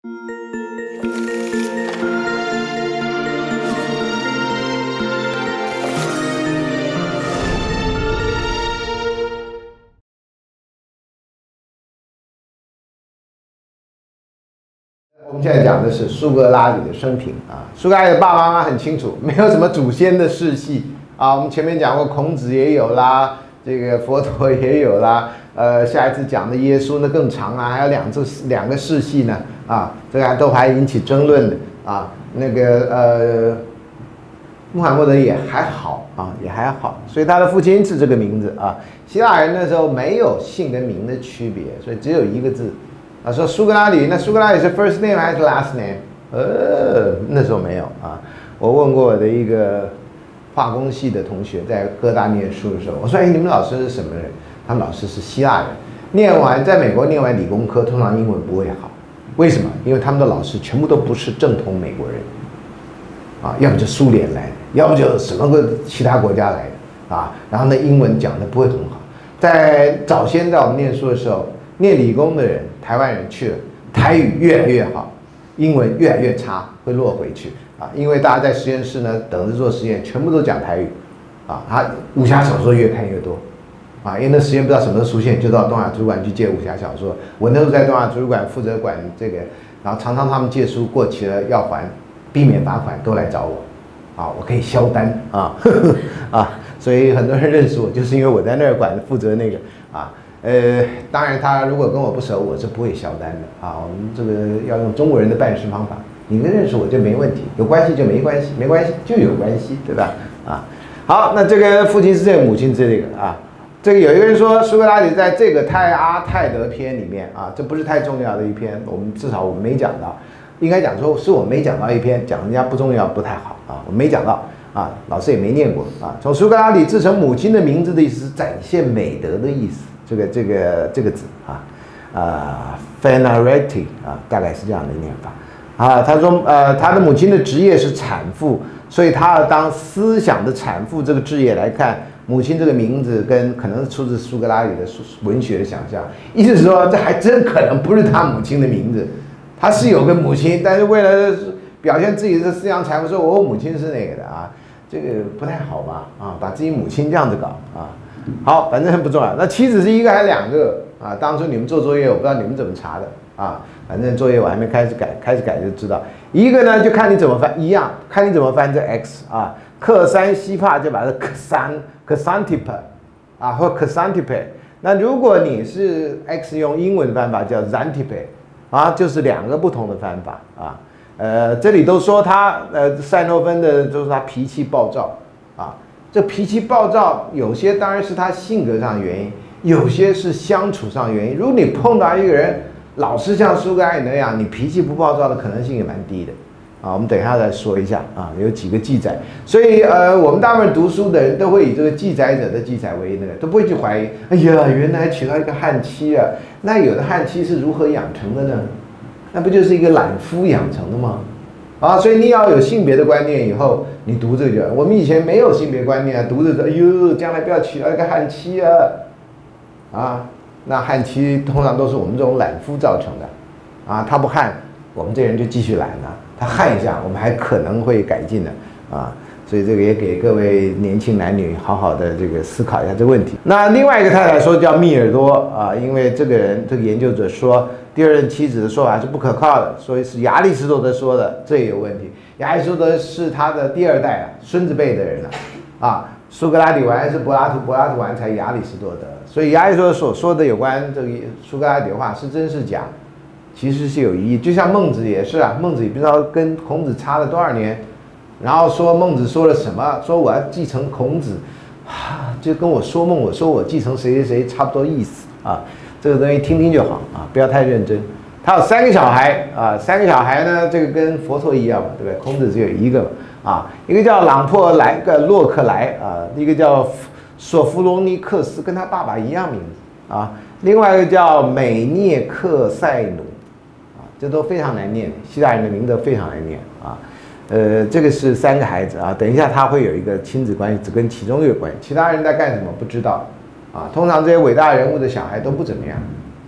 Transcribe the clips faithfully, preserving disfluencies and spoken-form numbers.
我们现在讲的是苏格拉底的生平啊。苏格拉底的爸爸妈妈很清楚，没有什么祖先的世系啊。我们前面讲过，孔子也有啦，这个佛陀也有啦。呃，下一次讲的耶稣呢更长啊，还有两次两个世系呢啊，这个都还引起争论的啊。那个呃，穆罕默德也还好啊，也还好，所以他的父亲是这个名字啊。希腊人那时候没有姓跟名的区别，所以只有一个字。啊，说苏格拉底，那苏格拉底是 first name 还是 last name？ 呃，那时候没有啊。我问过我的一个化工系的同学，在哥大念书的时候，我说：“哎，你们老师是什么人？”他们老师是希腊人，念完在美国念完理工科，通常英文不会好。为什么？因为他们的老师全部都不是正统美国人，啊，要不就苏联来的，要不就什么个其他国家来的啊。然后呢，英文讲的不会很好。在早先在我们念书的时候，念理工的人，台湾人去了，台语越来越好，英文越来越差，会落回去啊！因为大家在实验室呢，等着做实验，全部都讲台语，啊，他武侠小说越看越多，啊，因为那实验不知道什么时候出现，就到东亚图书馆去借武侠小说。我那时候在东亚图书馆负责管这个，然后常常他们借书过期了要还，避免罚款都来找我，啊，我可以销单啊，呵呵啊，所以很多人认识我，就是因为我在那儿管负责那个啊。呃，当然，他如果跟我不熟，我是不会销单的啊。我们这个要用中国人的办事方法，你们认识我就没问题，有关系就没关系，没关系就有关系，对吧？啊，好，那这个父亲是这个，母亲是这个啊。这个有一个人说，苏格拉底在这个泰阿泰德篇里面啊，这不是太重要的一篇，我们至少我们没讲到，应该讲说是我没讲到一篇，讲人家不重要不太好啊，我没讲到啊，老师也没念过啊。从苏格拉底自称母亲的名字的意思是展现美德的意思。这个这个这个字啊，啊 ，Phanereti 啊，大概是这样的念法啊。他说，呃，他的母亲的职业是产妇，所以他要当思想的产妇这个职业来看，母亲这个名字跟可能是出自苏格拉底的文学的想象，意思是说，这还真可能不是他母亲的名字，他是有个母亲，但是为了表现自己的思想产妇，说我母亲是那个的啊，这个不太好吧？啊，把自己母亲这样子搞啊。好，反正不重要。那妻子是一个还是两个啊？当初你们做作业，我不知道你们怎么查的啊。反正作业我还没开始改，开始改就知道。一个呢，就看你怎么翻，一样，看你怎么翻这 x 啊。克山西帕就把这克山 Xantippe 啊，或 Xantippe。那如果你是 x 用英文翻法叫 Xantippe 啊，就是两个不同的翻法啊。呃，这里都说他呃塞诺芬的，就是他脾气暴躁啊。这脾气暴躁，有些当然是他性格上的原因，有些是相处上的原因。如果你碰到一个人老是像苏格拉底那样，你脾气不暴躁的可能性也蛮低的啊。我们等一下再说一下啊，有几个记载。所以呃，我们大部分读书的人都会以这个记载者的记载为那个，都不会去怀疑。哎呀，原来娶到一个悍妻啊！那有的悍妻是如何养成的呢？那不就是一个懒夫养成的吗？啊，所以你要有性别的观念，以后你读这个，我们以前没有性别观念啊，读着哎呦，将来不要娶到一个悍妻啊，啊，那悍妻通常都是我们这种懒夫造成的，啊，他不悍，我们这人就继续懒了，他悍一下，我们还可能会改进的，啊，所以这个也给各位年轻男女好好的这个思考一下这个问题。那另外一个太太说叫密尔多啊，因为这个人这个研究者说。第二任妻子的说法是不可靠的，所以是亚里士多德说的，这也有问题。亚里士多德是他的第二代啊，孙子辈的人了，啊，苏格拉底完是柏拉图，柏拉图完才亚里士多德，所以亚里士多德所说的有关这个苏格拉底的话是真是假，其实是有疑义。就像孟子也是啊，孟子也不知道跟孔子差了多少年，然后说孟子说了什么，说我要继承孔子，啊，就跟我说梦，我说我继承谁谁谁差不多意思啊。这个东西听听就好啊，不要太认真。他有三个小孩啊，三个小孩呢，这个跟佛陀一样嘛，对不对？孔子只有一个嘛啊，一个叫朗珀莱个洛克莱啊，一个叫索弗罗尼克斯，跟他爸爸一样名字啊，另外一个叫美涅克塞努啊，这都非常难念，希腊人的名字都非常难念啊。呃，这个是三个孩子啊，等一下他会有一个亲子关系，只跟其中一个关系，其他人在干什么不知道。啊，通常这些伟大人物的小孩都不怎么样，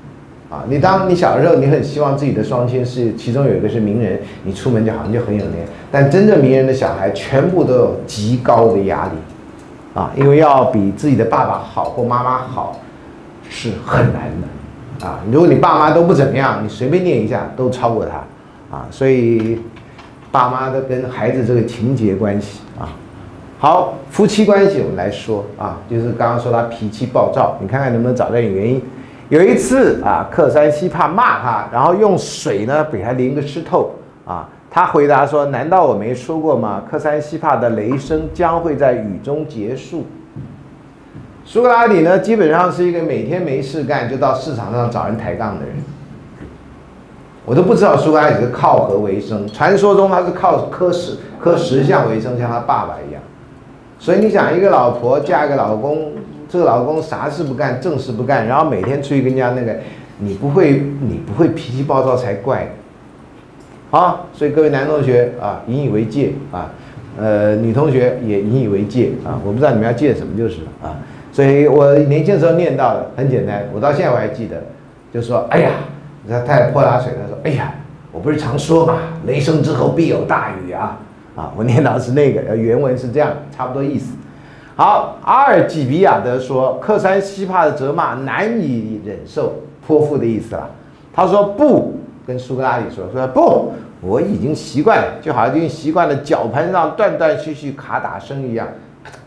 啊，你当你小的时候，你很希望自己的双亲是其中有一个是名人，你出门就好像就很有脸。但真正名人的小孩，全部都有极高的压力，啊，因为要比自己的爸爸好或妈妈好，是很难的，啊，如果你爸妈都不怎么样，你随便念一下都超过他，啊，所以爸妈的跟孩子这个情节关系啊。好，夫妻关系我们来说啊，就是刚刚说他脾气暴躁，你看看能不能找到点原因。有一次啊，克山西帕骂他，然后用水呢给他淋个湿透啊。他回答说：“难道我没说过吗？克山西帕的雷声将会在雨中结束。”苏格拉底呢，基本上是一个每天没事干就到市场上找人抬杠的人。我都不知道苏格拉底是靠何为生，传说中他是靠磕石磕石像为生，像他爸爸一样。所以你想，一个老婆嫁一个老公。这个老公啥事不干，正事不干，然后每天出去跟人家那个，你不会，你不会脾气暴躁才怪。好，所以各位男同学啊，引以为戒啊，呃，女同学也引以为戒啊。我不知道你们要戒什么就是了啊。所以我年轻的时候念到的很简单，我到现在我还记得，就说，哎呀，他太太泼洒水，他说，哎呀，我不是常说嘛，雷声之后必有大雨啊。啊，我念到的是那个，原文是这样，差不多意思。好，阿尔济比亚德说，克山西帕的责骂难以忍受，泼妇的意思啦。他说不，跟苏格拉底说，说不，我已经习惯了，就好像已经习惯了绞盘上断断续续卡打声一样。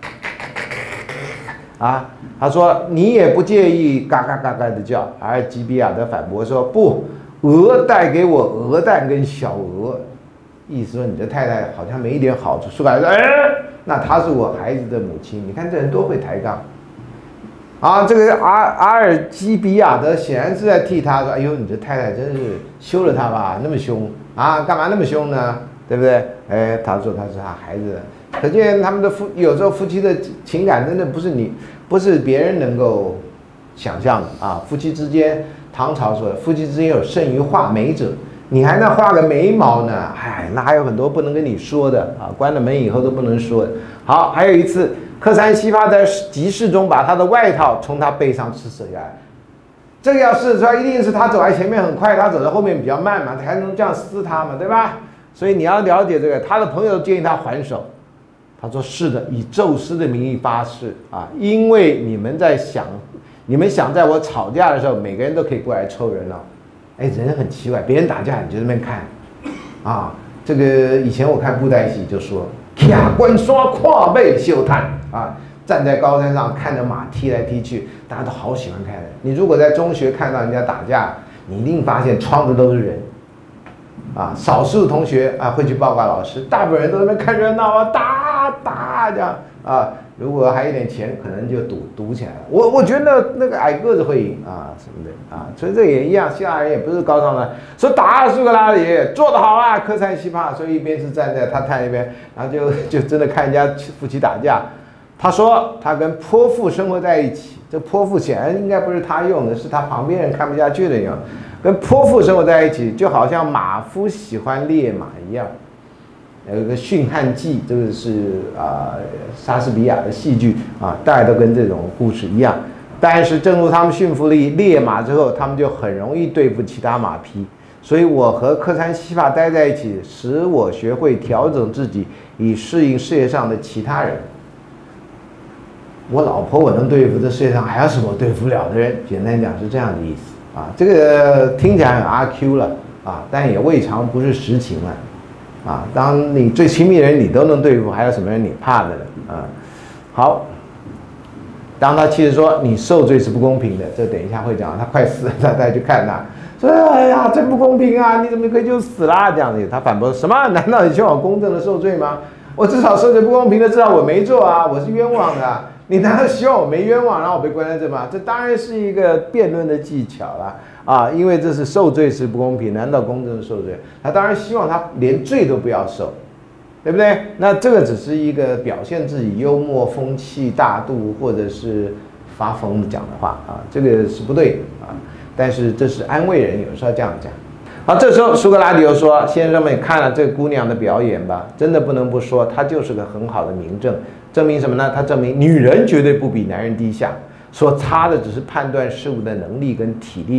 啊，他说你也不介意嘎嘎嘎嘎的叫。阿尔济比亚德反驳说不，鹅带给我鹅蛋跟小鹅，意思说你的太太好像没一点好处。苏格拉底说，哎。那她是我孩子的母亲，你看这人多会抬杠啊！这个阿阿尔基比亚德显然是在替他说：“哎呦，你这太太真是休了他吧，那么凶啊，干嘛那么凶呢？对不对？”哎，他说他是他孩子，可见他们的夫有时候夫妻的情感真的不是你不是别人能够想象的啊！夫妻之间，唐朝说的，夫妻之间有甚于画眉者。你还能画个眉毛呢？哎，那还有很多不能跟你说的啊！关了门以后都不能说的。好，还有一次，克山西帕在集市中把他的外套从他背上撕扯下来。这个要试出来，一定是他走在前面很快，他走在后面比较慢嘛，才能这样撕他嘛，对吧？所以你要了解这个，他的朋友建议他还手。他说是的，以宙斯的名义发誓啊，因为你们在想，你们想在我吵架的时候，每个人都可以过来凑热闹。哎，人很奇怪，别人打架你就在那边看，啊，这个以前我看布袋戏就说，卡关刷跨背秀探啊，站在高山上看着马踢来踢去，大家都好喜欢看的。你如果在中学看到人家打架，你一定发现窗子都是人，啊，少数同学啊会去报告老师，大部分人都在那边看热闹啊，打打这样啊。如果还有点钱，可能就赌赌起来了。我我觉得那个矮个子会赢啊什么的啊，所以这也一样，希腊人也不是高尚的，说打苏格拉底做得好啊，克山西帕，所以一边是站在他太那边，然后就就真的看人家夫妻打架。他说他跟泼妇生活在一起，这泼妇显然应该不是他用的，是他旁边人看不下去的用。跟泼妇生活在一起，就好像马夫喜欢猎马一样。有一个《驯悍记》，这个是啊、呃、莎士比亚的戏剧啊，大概都跟这种故事一样。但是正如他们驯服了猎马之后，他们就很容易对付其他马匹。所以我和克山西帕待在一起，使我学会调整自己，以适应世界上的其他人。我老婆我能对付，这世界上还有什么我对付不了的人？简单讲是这样的意思啊。这个听起来很阿 Q 了啊，但也未尝不是实情了。啊，当你最亲密的人你都能对付，还有什么人你怕的呢？啊，好。当他妻子说你受罪是不公平的，这等一下会讲，他快死了，他再去看他，说哎呀真不公平啊，你怎么可以就死啦？这样子，他反驳什么？难道你希望我公正的受罪吗？我至少受罪不公平的，至少我没做啊，我是冤枉的、啊。你难道希望我没冤枉，然后我被关在这吗？这当然是一个辩论的技巧啦。啊，因为这是受罪是不公平，难道公正的受罪？他当然希望他连罪都不要受，对不对？那这个只是一个表现自己幽默、风趣、大度，或者是发疯讲的话啊，这个是不对啊。但是这是安慰人，有时候这样讲。好，这时候苏格拉底又说：“先生们看了这个姑娘的表演吧，真的不能不说，她就是个很好的明证。证明什么呢？她证明女人绝对不比男人低下，所差的只是判断事物的能力跟体力。”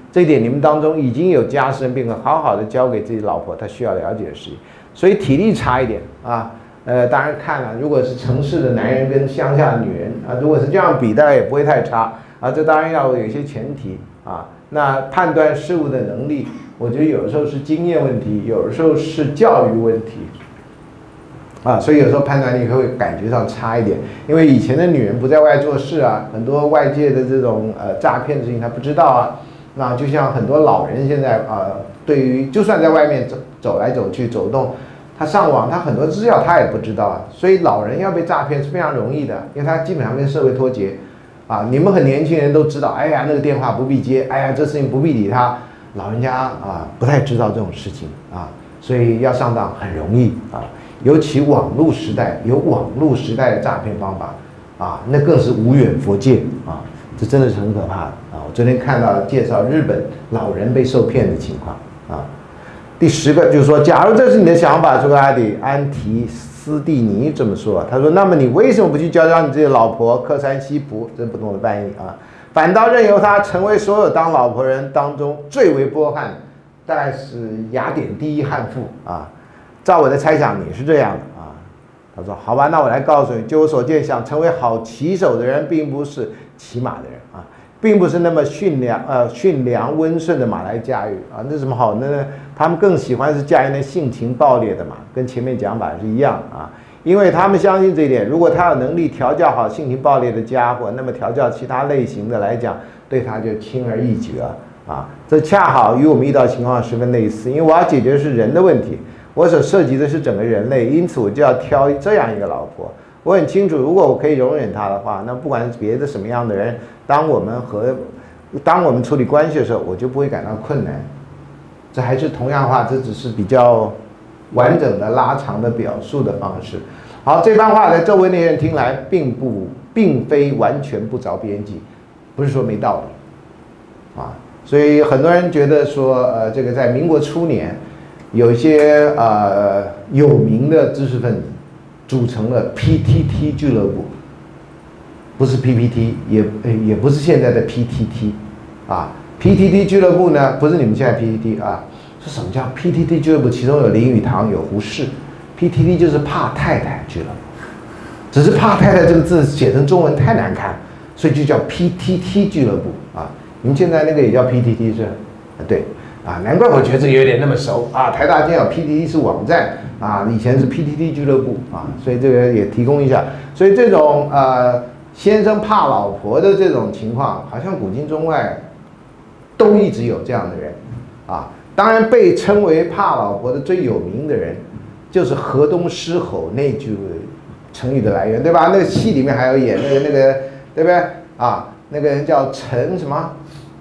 这一点你们当中已经有家事人并好好的教给自己老婆他需要了解的事情。所以体力差一点啊，呃，当然看了，如果是城市的男人跟乡下的女人啊，如果是这样比，大概也不会太差啊。这当然要有一些前提啊。那判断事物的能力，我觉得有的时候是经验问题，有的时候是教育问题。啊，所以有时候判断力会感觉上差一点，因为以前的女人不在外做事啊，很多外界的这种呃诈骗的事情她不知道啊。那就像很多老人现在啊、呃，对于就算在外面走走来走去走动，他上网他很多资料他也不知道啊。所以老人要被诈骗是非常容易的，因为他基本上跟社会脱节啊。你们很年轻人都知道，哎呀那个电话不必接，哎呀这事情不必理他，老人家啊不太知道这种事情啊，所以要上当很容易啊。尤其网络时代有网络时代的诈骗方法啊，那更是无远弗届啊，这真的是很可怕的啊！我昨天看到介绍日本老人被受骗的情况啊。第十个就是说，假如这是你的想法，苏格拉底安提斯蒂尼这么说，他说，那么你为什么不去教教你自己的老婆克山西卜？这不同的翻译啊，反倒任由她成为所有当老婆人当中最为波悍，大概是雅典第一悍妇啊。照我的猜想，你是这样的啊。他说：“好吧，那我来告诉你，就我所见，想成为好骑手的人，并不是骑马的人啊，并不是那么驯良呃驯良温顺的马来驾驭啊。那什么好呢？他们更喜欢是驾驭那性情暴烈的马，跟前面讲法是一样啊。因为他们相信这一点，如果他有能力调教好性情暴烈的家伙，那么调教其他类型的来讲，对他就轻而易举了啊。这恰好与我们遇到情况十分类似，因为我要解决的是人的问题。”我所涉及的是整个人类，因此我就要挑这样一个老婆。我很清楚，如果我可以容忍她的话，那不管是别的什么样的人，当我们和当我们处理关系的时候，我就不会感到困难。这还是同样的话，这只是比较完整的拉长的表述的方式。好，这番话在周围那些人听来，并不并非完全不着边际，不是说没道理啊。所以很多人觉得说，呃，这个在民国初年。有一些呃有名的知识分子组成了 P T T 俱乐部，不是 P P T， 也也不是现在的 P T T， 啊 ，P T T 俱乐部呢不是你们现在 P T T 啊，是什么叫 P T T 俱乐部？其中有林语堂，有胡适 ，P T T 就是怕太太俱乐部，只是怕太太这个字写成中文太难看，所以就叫 P T T 俱乐部啊。你们现在那个也叫 P T T 是？对。啊，难怪我觉得这有点那么熟啊！台大今天有 P T T 是网站啊，以前是 P T T 俱乐部啊，所以这个也提供一下。所以这种呃先生怕老婆的这种情况，好像古今中外都一直有这样的人啊。当然，被称为怕老婆的最有名的人，就是河东狮吼那句成语的来源，对吧？那个戏里面还有演那个那个，对不对啊？那个人叫陈什么？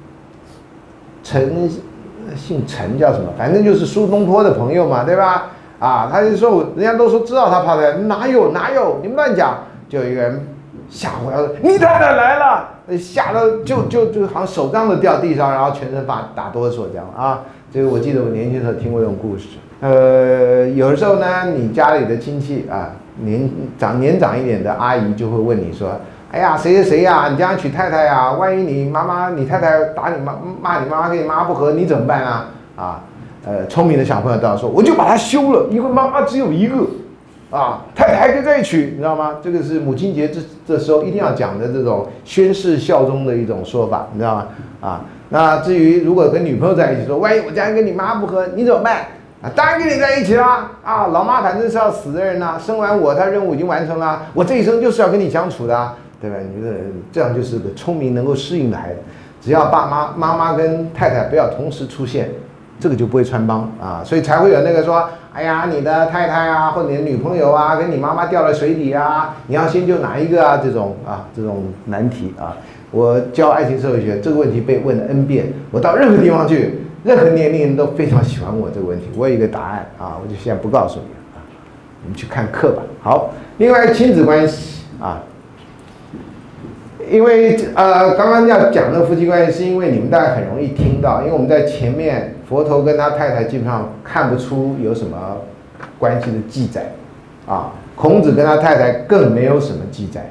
陈。姓陈叫什么？反正就是苏东坡的朋友嘛，对吧？啊，他就说，人家都说知道他怕太太，哪有哪有？你们乱讲！就有一个人吓坏了，你太太来了，吓得就就就好像手杖都掉地上，然后全身发打哆嗦这样啊。这个我记得我年轻时候听过这种故事。呃，有的时候呢，你家里的亲戚啊，年长年长一点的阿姨就会问你说。哎呀，谁谁谁呀？你家娶太太呀？万一你妈妈、你太太打你妈、骂你妈妈，跟你妈不和，你怎么办啊？啊，呃，聪明的小朋友都要说，我就把她休了，因为妈妈只有一个，啊，太太还可以再娶，你知道吗？这个是母亲节这这时候一定要讲的这种宣誓效忠的一种说法，你知道吗？啊，那至于如果跟女朋友在一起说，万一我家跟你妈不和，你怎么办？啊，当然跟你在一起啦！啊，老妈反正是要死的人呐、啊，生完我，她任务已经完成了，我这一生就是要跟你相处的、啊。对吧？你觉得这样就是个聪明能够适应的孩子，只要爸妈妈妈跟太太不要同时出现，这个就不会穿帮啊，所以才会有那个说，哎呀，你的太太啊，或者你的女朋友啊，跟你妈妈掉了水底啊，你要先救哪一个啊？这种啊，这种难题啊，我教爱情社会学这个问题被问了 N 遍，我到任何地方去，任何年龄人都非常喜欢我这个问题，我有一个答案啊，我就现在不告诉你啊，你们去看课吧。好，另外亲子关系啊。因为呃，刚刚要讲的夫妻关系，是因为你们大概很容易听到，因为我们在前面佛陀跟他太太基本上看不出有什么关系的记载，啊，孔子跟他太太更没有什么记载，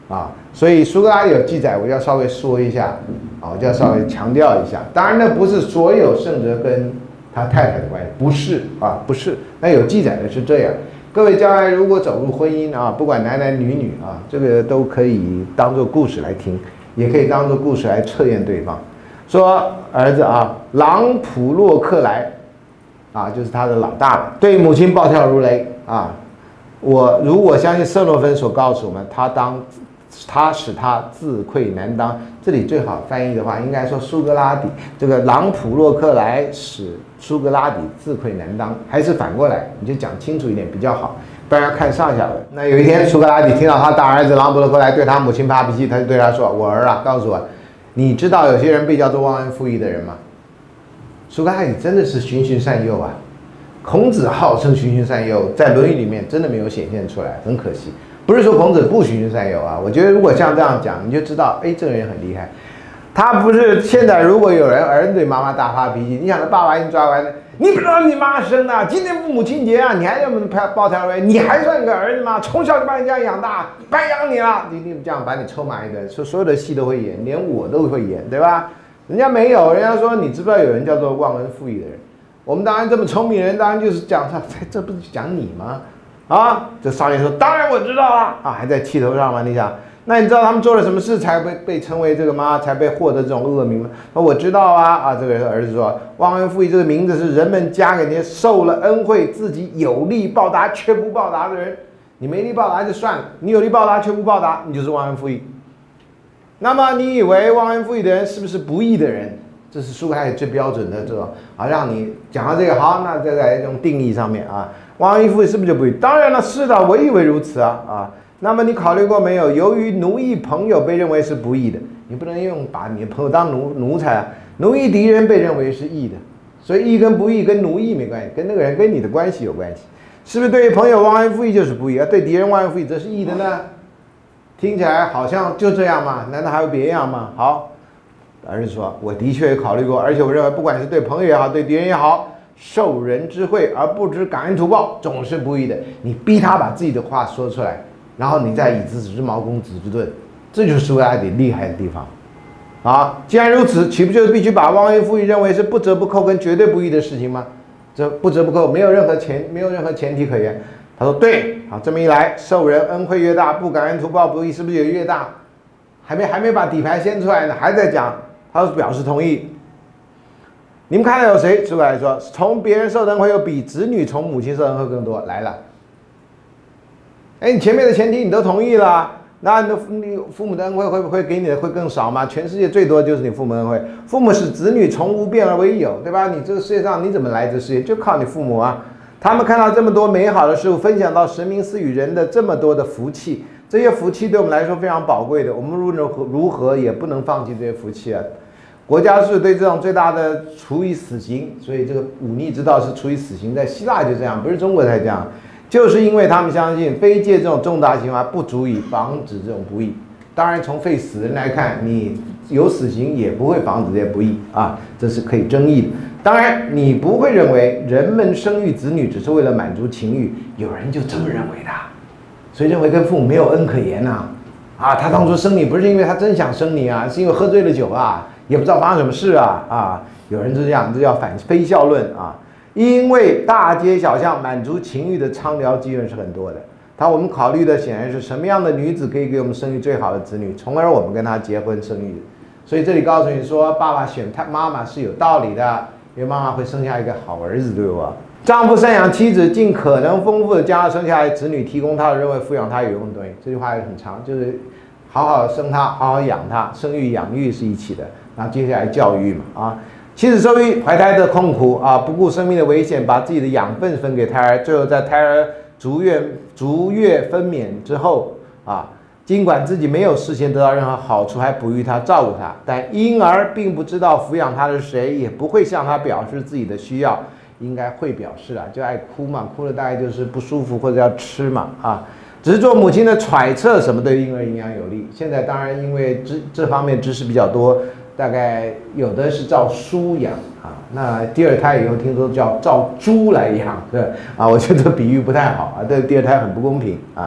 啊，所以苏格拉底有记载，我就要稍微说一下，啊，我就要稍微强调一下。当然呢，不是所有圣哲跟他太太的关系，不是啊，不是。那有记载的是这样。各位将来如果走入婚姻啊，不管男男女女啊，这个都可以当做故事来听，也可以当做故事来测验对方。说儿子啊，朗普洛克莱啊，就是他的老大了，对母亲暴跳如雷啊。我如果相信色诺芬所告诉我们，他当他使他自愧难当。这里最好翻译的话，应该说苏格拉底这个朗普洛克莱使苏格拉底自愧难当，还是反过来，你就讲清楚一点比较好，不然要看上下文。那有一天，苏格拉底听到他大儿子朗普洛克莱对他母亲发脾气，他就对他说：“我儿啊，告诉我，你知道有些人被叫做忘恩负义的人吗？”苏格拉底真的是循循善诱啊。孔子号称循循善诱，在《论语》里面真的没有显现出来，很可惜。不是说孔子不循循善诱啊，我觉得如果像这样讲，你就知道，哎，这个人很厉害。他不是现在如果有人儿子对妈妈大发脾气，你想他爸爸已经抓过来了，你不知道你妈生的，今天父母亲节啊，你还这么暴跳如雷，你还算个儿子吗？从小就把你这样养大，白养你了，你你这样把你臭骂一顿，说所有的戏都会演，连我都会演，对吧？人家没有，人家说你知不知道有人叫做忘恩负义的人？我们当然这么聪明人，当然就是讲他，这不是讲你吗？啊，这少年说，当然我知道啊，啊，还在气头上吗？你想，那你知道他们做了什么事才被被称为这个吗？才被获得这种恶名吗？说我知道啊，啊，这个儿子说，忘恩负义这个名字是人们加给那些受了恩惠、自己有力报答却不报答的人。你没力报答就算了，你有力报答却不报答，你就是忘恩负义。那么你以为忘恩负义的人是不是不义的人？这是苏格拉底最标准的这种啊，让你讲到这个好，那再在这种定义上面啊，忘恩负义是不是就不义？当然了，是的，我以为如此啊啊。那么你考虑过没有？由于奴役朋友被认为是不义的，你不能用把你的朋友当奴奴才啊，奴役敌人被认为是义的，所以义跟不义跟奴役没关系，跟那个人跟你的关系有关系，是不是？对于朋友忘恩负义就是不义，而对敌人忘恩负义则是义的呢？听起来好像就这样嘛？难道还有别样吗？好。儿子说：“我的确也考虑过，而且我认为，不管是对朋友也好，对敌人也好，受人之惠而不知感恩图报，总是不义的。你逼他把自己的话说出来，然后你再以子之矛攻子之盾，这就是苏格拉底厉害的地方。啊，既然如此，岂不就是必须把忘恩负义认为是不折不扣跟绝对不义的事情吗？这不折不扣，没有任何前没有任何前提可言。他说对，好，这么一来，受人恩惠越大，不感恩图报不义，是不是也越大？还没还没把底牌掀出来呢，还在讲。”他表示同意。你们看到有谁？苏格拉底说，从别人受的恩惠有比子女从母亲受的恩惠更多。来了，哎，你前面的前提你都同意了，那你的你父母的恩惠会不会给你的会更少吗？全世界最多就是你父母恩惠，父母使子女从无变而为有，对吧？你这个世界上你怎么来这世界，就靠你父母啊。他们看到这么多美好的事物，分享到神明赐予人的这么多的福气。这些福气对我们来说非常宝贵的，我们无论如何也不能放弃这些福气啊！国家是对这种最大的处以死刑，所以这个忤逆之道是处以死刑，在希腊就这样，不是中国才这样，就是因为他们相信非戒这种重大刑罚不足以防止这种不义。当然，从废死人来看，你有死刑也不会防止这些不义啊，这是可以争议的。当然，你不会认为人们生育子女只是为了满足情欲，有人就这么认为的。所以认为跟父母没有恩可言呐、啊，啊，他当初生你不是因为他真想生你啊，是因为喝醉了酒啊，也不知道发生什么事啊，啊，有人是这样，这叫反非孝论啊，因为大街小巷满足情欲的畅聊机缘是很多的，他我们考虑的显然是什么样的女子可以给我们生育最好的子女，从而我们跟他结婚生育的。所以这里告诉你说，爸爸选他妈妈是有道理的，因为妈妈会生下一个好儿子，对吧？丈夫赡养妻子，尽可能丰富的将她生下来子女提供他的认为抚养他有用的东西。这句话也很长，就是好好生他，好好养他，生育养育是一起的。然后接下来教育嘛，啊，妻子受孕怀胎的痛苦啊，不顾生命的危险，把自己的养分分给胎儿，最后在胎儿逐月逐月分娩之后啊，尽管自己没有事先得到任何好处，还哺育他、照顾他，但婴儿并不知道抚养他的是谁，也不会向他表示自己的需要。应该会表示啊，就爱哭嘛，哭了大概就是不舒服或者要吃嘛，啊，只是做母亲的揣测什么对婴儿营养有利。现在当然因为这这方面知识比较多，大概有的是照书养啊，那第二胎以后听说叫照猪来养，对啊，我觉得比喻不太好啊，对第二胎很不公平啊。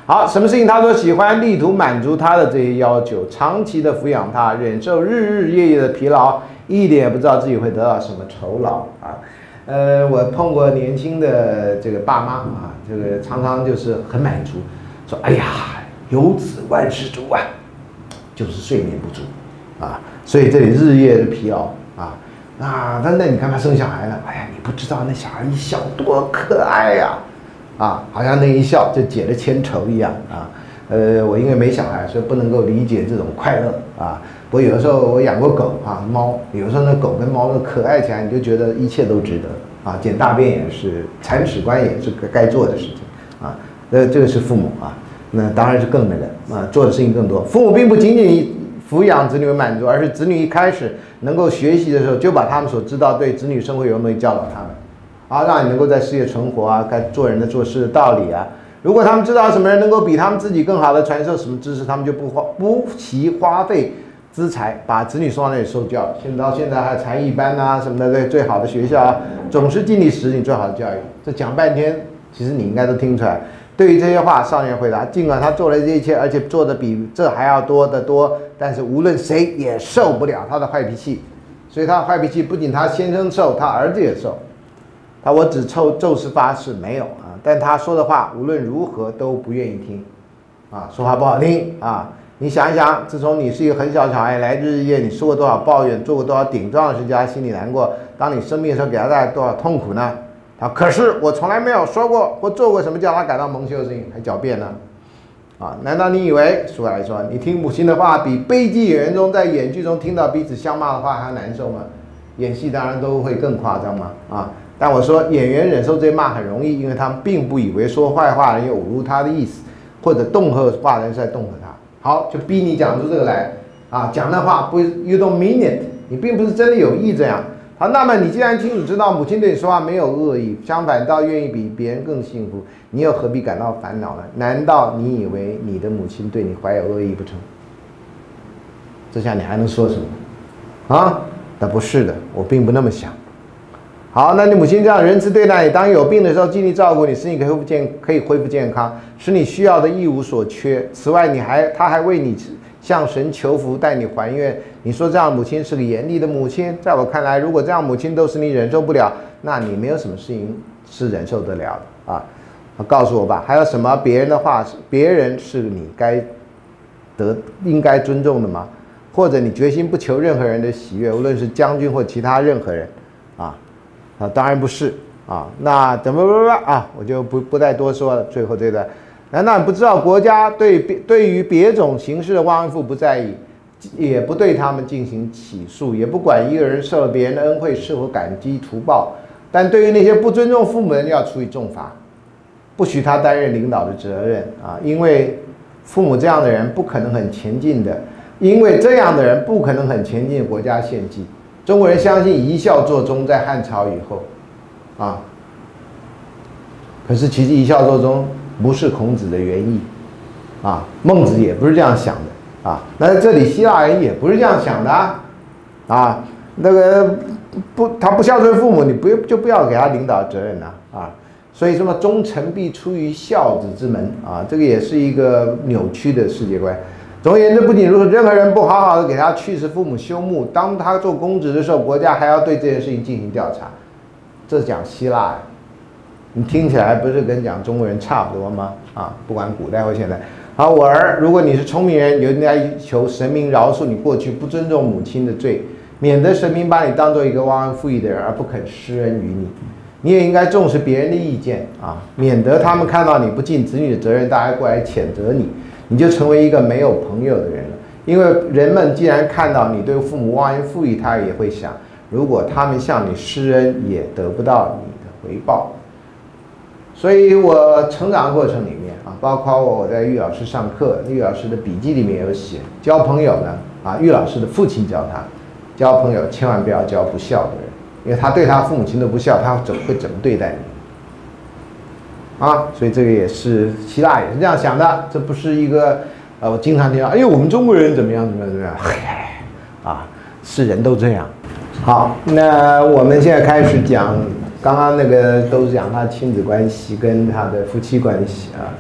好，什么事情他都喜欢，力图满足他的这些要求，长期的抚养他，忍受日日夜夜的疲劳，一点也不知道自己会得到什么酬劳啊。呃，我碰过年轻的这个爸妈啊，这个常常就是很满足，说哎呀，有子万事足啊，就是睡眠不足啊，所以这里日夜的疲劳啊。啊，那那你干嘛生小孩呢？哎呀，你不知道那小孩一笑多可爱呀、啊，啊，好像那一笑就解了千愁一样啊。呃，我因为没小孩，所以不能够理解这种快乐啊。不过有的时候我养过狗啊，猫，有的时候那狗跟猫那可爱起来，你就觉得一切都值得啊。捡大便也是，铲屎官也是该做的事情啊。呃，这个是父母啊，那当然是更那个啊，做的事情更多。父母并不仅仅以抚养子女为满足，而是子女一开始能够学习的时候，就把他们所知道对子女生活有用的东西教导他们，啊，让你能够在世界存活啊，该做人的做事的道理啊。如果他们知道什么人能够比他们自己更好的传授什么知识，他们就不花不惜花费资财把子女送到那里受教育。现在到现在还有才艺班啊什么的，对最好的学校啊，总是尽力使你最好的教育。这讲半天，其实你应该都听出来。对于这些话，少年回答：尽管他做了这一切，而且做的比这还要多得多，但是无论谁也受不了他的坏脾气。所以他的坏脾气不仅他先生受，他儿子也受。他我只抽咒誓发誓没有啊，但他说的话无论如何都不愿意听，啊，说话不好听啊。你想一想，自从你是一个很小的小孩来，日日夜你说过多少抱怨，做过多少顶撞的事，叫他心里难过。当你生病的时候，给他带来多少痛苦呢？他可是我从来没有说过或做过什么叫他感到蒙羞的事情，还狡辩呢？啊，难道你以为苏格拉底说，你听母亲的话比悲剧演员中在演剧中听到彼此相骂的话还难受吗？演戏当然都会更夸张嘛，啊！但我说演员忍受这些骂很容易，因为他们并不以为说坏话的人有侮辱他的意思，或者恫吓话的人是在恫吓他。好，就逼你讲出这个来啊！讲那话不 ，you don't mean it， 你并不是真的有意这样。好，那么你既然清楚知道母亲对你说话没有恶意，相反倒愿意比别人更幸福，你又何必感到烦恼呢？难道你以为你的母亲对你怀有恶意不成？这下你还能说什么？啊？那不是的，我并不那么想。好，那你母亲这样仁慈对待你，当有病的时候尽力照顾你，使你可以恢复健可以恢复健康，使你需要的一无所缺。此外，你还她还为你向神求福，带你还愿。你说这样母亲是个严厉的母亲，在我看来，如果这样母亲都是你忍受不了，那你没有什么事情是忍受得了的啊！告诉我吧，还有什么别人的话，别人是你该得应该尊重的吗？或者你决心不求任何人的喜悦，无论是将军或其他任何人，啊啊，当然不是啊。那怎么怎么啊？我就不不再多说了。最后这段，难道你不知道国家对对于别种形式的忘恩负不在意，也不对他们进行起诉，也不管一个人受了别人的恩惠是否感激图报，但对于那些不尊重父母的人要处以重罚，不许他担任领导的责任啊，因为父母这样的人不可能很前进的。因为这样的人不可能很前进国家献祭。中国人相信一孝作忠，在汉朝以后，啊，可是其实一孝作忠不是孔子的原意，啊，孟子也不是这样想的，啊，那在这里希腊人也不是这样想的啊，啊，那个不，他不孝顺父母，你不就不要给他领导责任了啊。所以什么忠臣必出于孝子之门啊，这个也是一个扭曲的世界观。总而言之，不仅如此，任何人不好好的给他去世父母修墓，当他做公职的时候，国家还要对这件事情进行调查。这讲希腊，你听起来不是跟讲中国人差不多吗？啊，不管古代或现代。好，我儿，如果你是聪明人，你应该求神明饶恕你过去不尊重母亲的罪，免得神明把你当做一个忘恩负义的人而不肯施恩于你。你也应该重视别人的意见啊，免得他们看到你不尽子女的责任，大家过来谴责你。你就成为一个没有朋友的人了，因为人们既然看到你对父母忘恩负义，他也会想，如果他们向你施恩，也得不到你的回报。所以我成长的过程里面啊，包括我在玉老师上课，玉老师的笔记里面有写，交朋友呢啊，玉老师的父亲教他，交朋友千万不要交不孝的人，因为他对他父母亲都不孝，他怎会怎么对待你？啊，所以这个也是希腊也是这样想的，这不是一个呃，我经常听到，哎呦，我们中国人怎么样怎么样怎么样，嗨，啊，是人都这样。好，那我们现在开始讲，刚刚那个都是讲他亲子关系跟他的夫妻关系啊，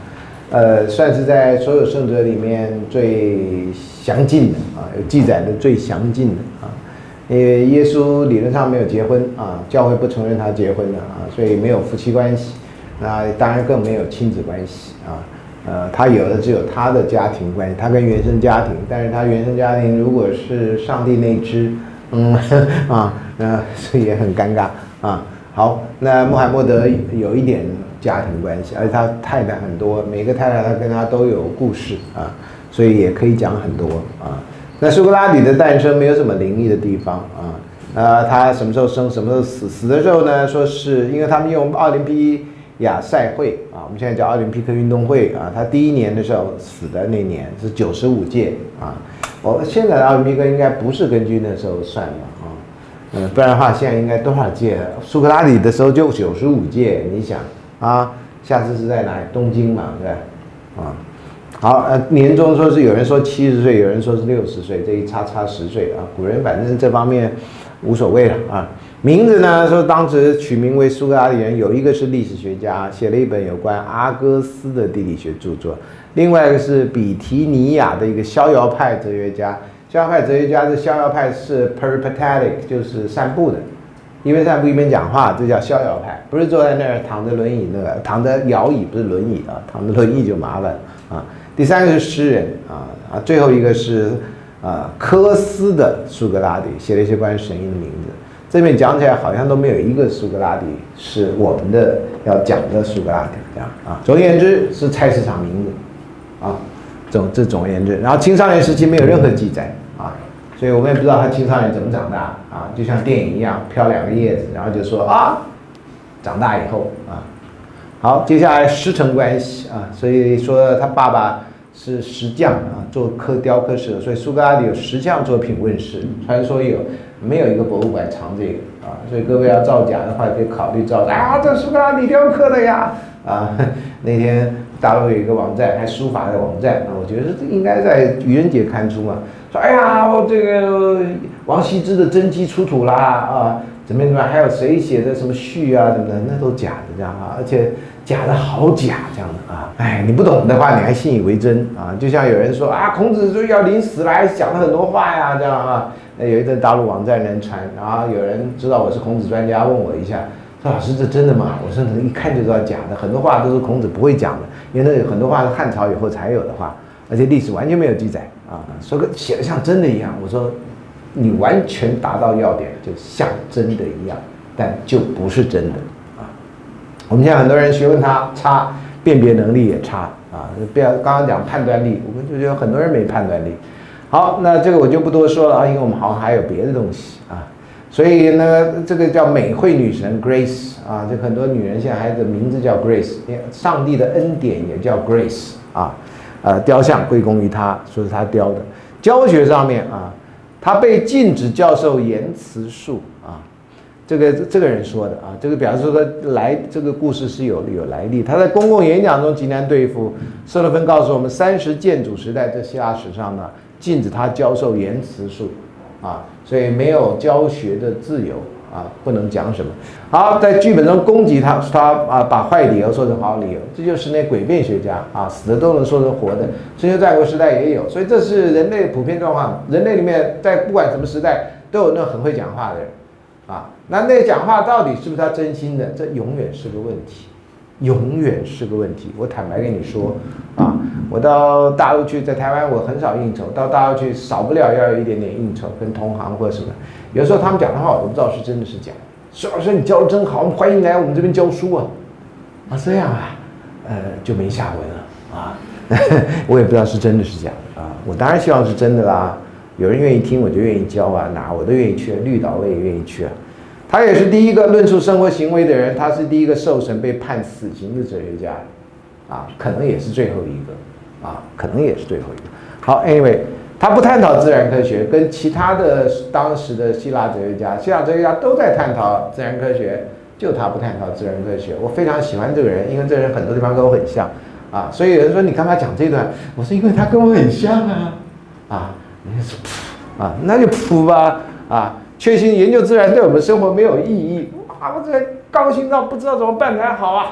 呃，算是在所有圣哲里面最详尽的啊，有记载的最详尽的啊。因为耶稣理论上没有结婚啊，教会不承认他结婚的啊，所以没有夫妻关系，那当然更没有亲子关系啊。呃，他有的只有他的家庭关系，他跟原生家庭，但是他原生家庭如果是上帝那支，嗯啊，那所以也很尴尬啊。好，那穆罕默德有一点家庭关系，而且他太太很多，每个太太他跟他都有故事啊，所以也可以讲很多啊。那苏格拉底的诞生没有什么灵异的地方啊，呃，他什么时候生，什么时候死？死的时候呢，说是因为他们用奥林匹亚赛会啊，我们现在叫奥林匹克运动会啊，他第一年的时候死的那年是九十五届啊，我现在的奥林匹克应该不是根据那时候算的啊，嗯、呃，不然的话现在应该多少届了？苏格拉底的时候就九十五届，你想啊，下次是在哪里？东京嘛，对吧？啊。好，呃，年终说是有人说七十岁，有人说是六十岁，这一差差十岁啊。古人反正这方面无所谓了啊。名字呢，说当时取名为苏格拉底人，有一个是历史学家，写了一本有关阿哥斯的地理学著作；另外一个是比提尼亚的一个逍遥派哲学家。逍遥派哲学家这逍遥派是 peripatetic， 就是散步的，一边散步一边讲话，这叫逍遥派，不是坐在那儿躺着轮椅那个，躺着摇椅不是轮椅啊，躺着轮椅就麻烦啊。第三个是诗人啊啊，最后一个是啊科斯的苏格拉底，写了一些关于神鹰的名字。这边讲起来好像都没有一个苏格拉底是我们的要讲的苏格拉底这样啊。总而言之是菜市场名字啊，总这总而言之，然后青少年时期没有任何记载啊，所以我们也不知道他青少年怎么长大啊，就像电影一样飘两个叶子，然后就说啊，长大以后啊。好，接下来师承关系啊，所以说他爸爸是石匠啊，做刻雕刻师的，所以苏格拉底有石匠作品问世，传说有，没有一个博物馆藏这个啊，所以各位要造假的话，可以考虑造假啊，这苏格拉底雕刻的呀啊，那天大陆有一个网站，还书法的网站啊，我觉得这应该在愚人节刊出嘛，说哎呀，我这个王羲之的真迹出土啦啊。怎么怎么样？还有谁写的什么序啊什么的，那都假的这样啊，而且假的好假这样的啊！哎，你不懂的话，你还信以为真啊？就像有人说啊，孔子说要临死了，还讲了很多话呀，这样啊。那有一阵大陆网站人传，然后有人知道我是孔子专家，问我一下，说老师这真的吗？我说一看就知道假的，很多话都是孔子不会讲的，因为那很多话是汉朝以后才有的话，而且历史完全没有记载啊，说个写的像真的一样。我说。你完全达到要点，就像真的一样，但就不是真的啊。我们现在很多人学问他差，辨别能力也差啊。不要刚刚讲判断力，我们就觉得很多人没判断力。好，那这个我就不多说了啊，因为我们好像还有别的东西啊。所以呢，这个叫美惠女神 Grace 啊，这很多女人现在还有个名字叫 Grace， 上帝的恩典也叫 Grace 啊。呃，雕像归功于她，说是她雕的。教学上面啊。他被禁止教授言辞术啊，这个这个人说的啊，这个表示说来这个故事是有有来历。他在公共演讲中极难对付。舍勒芬告诉我们，三十建主时代这希腊史上呢，禁止他教授言辞术啊，所以没有教学的自由啊，不能讲什么。好，在剧本中攻击他，他啊把坏理由说成好理由，这就是那诡辩学家啊，死的都能说成活的。春秋战国时代也有，所以这是人类普遍状况。人类里面在不管什么时代都有那很会讲话的人啊，那那讲话到底是不是他真心的，这永远是个问题，永远是个问题。我坦白跟你说啊，我到大陆去，在台湾我很少应酬，到大陆去少不了要有一点点应酬，跟同行或者什么。有时候他们讲的话我都不知道是真的是假的。施老师你教的真好，我们欢迎来我们这边教书啊！啊这样啊，呃就没下文了啊。我也不知道是真的是假的啊。我当然希望是真的啦，有人愿意听我就愿意教啊，哪我都愿意去，绿岛我也愿意去啊。他也是第一个论述生活行为的人，他是第一个受审被判死刑的哲学家，啊，可能也是最后一个，啊，可能也是最后一个。好 ，anyway。他不探讨自然科学，跟其他的当时的希腊哲学家，希腊哲学家都在探讨自然科学，就他不探讨自然科学。我非常喜欢这个人，因为这个人很多地方跟我很像啊。所以有人说你干嘛讲这段？我说因为他跟我很像啊啊，人家说噗啊，那就噗吧啊，确信研究自然对我们生活没有意义啊，我这高兴到不知道怎么办才好啊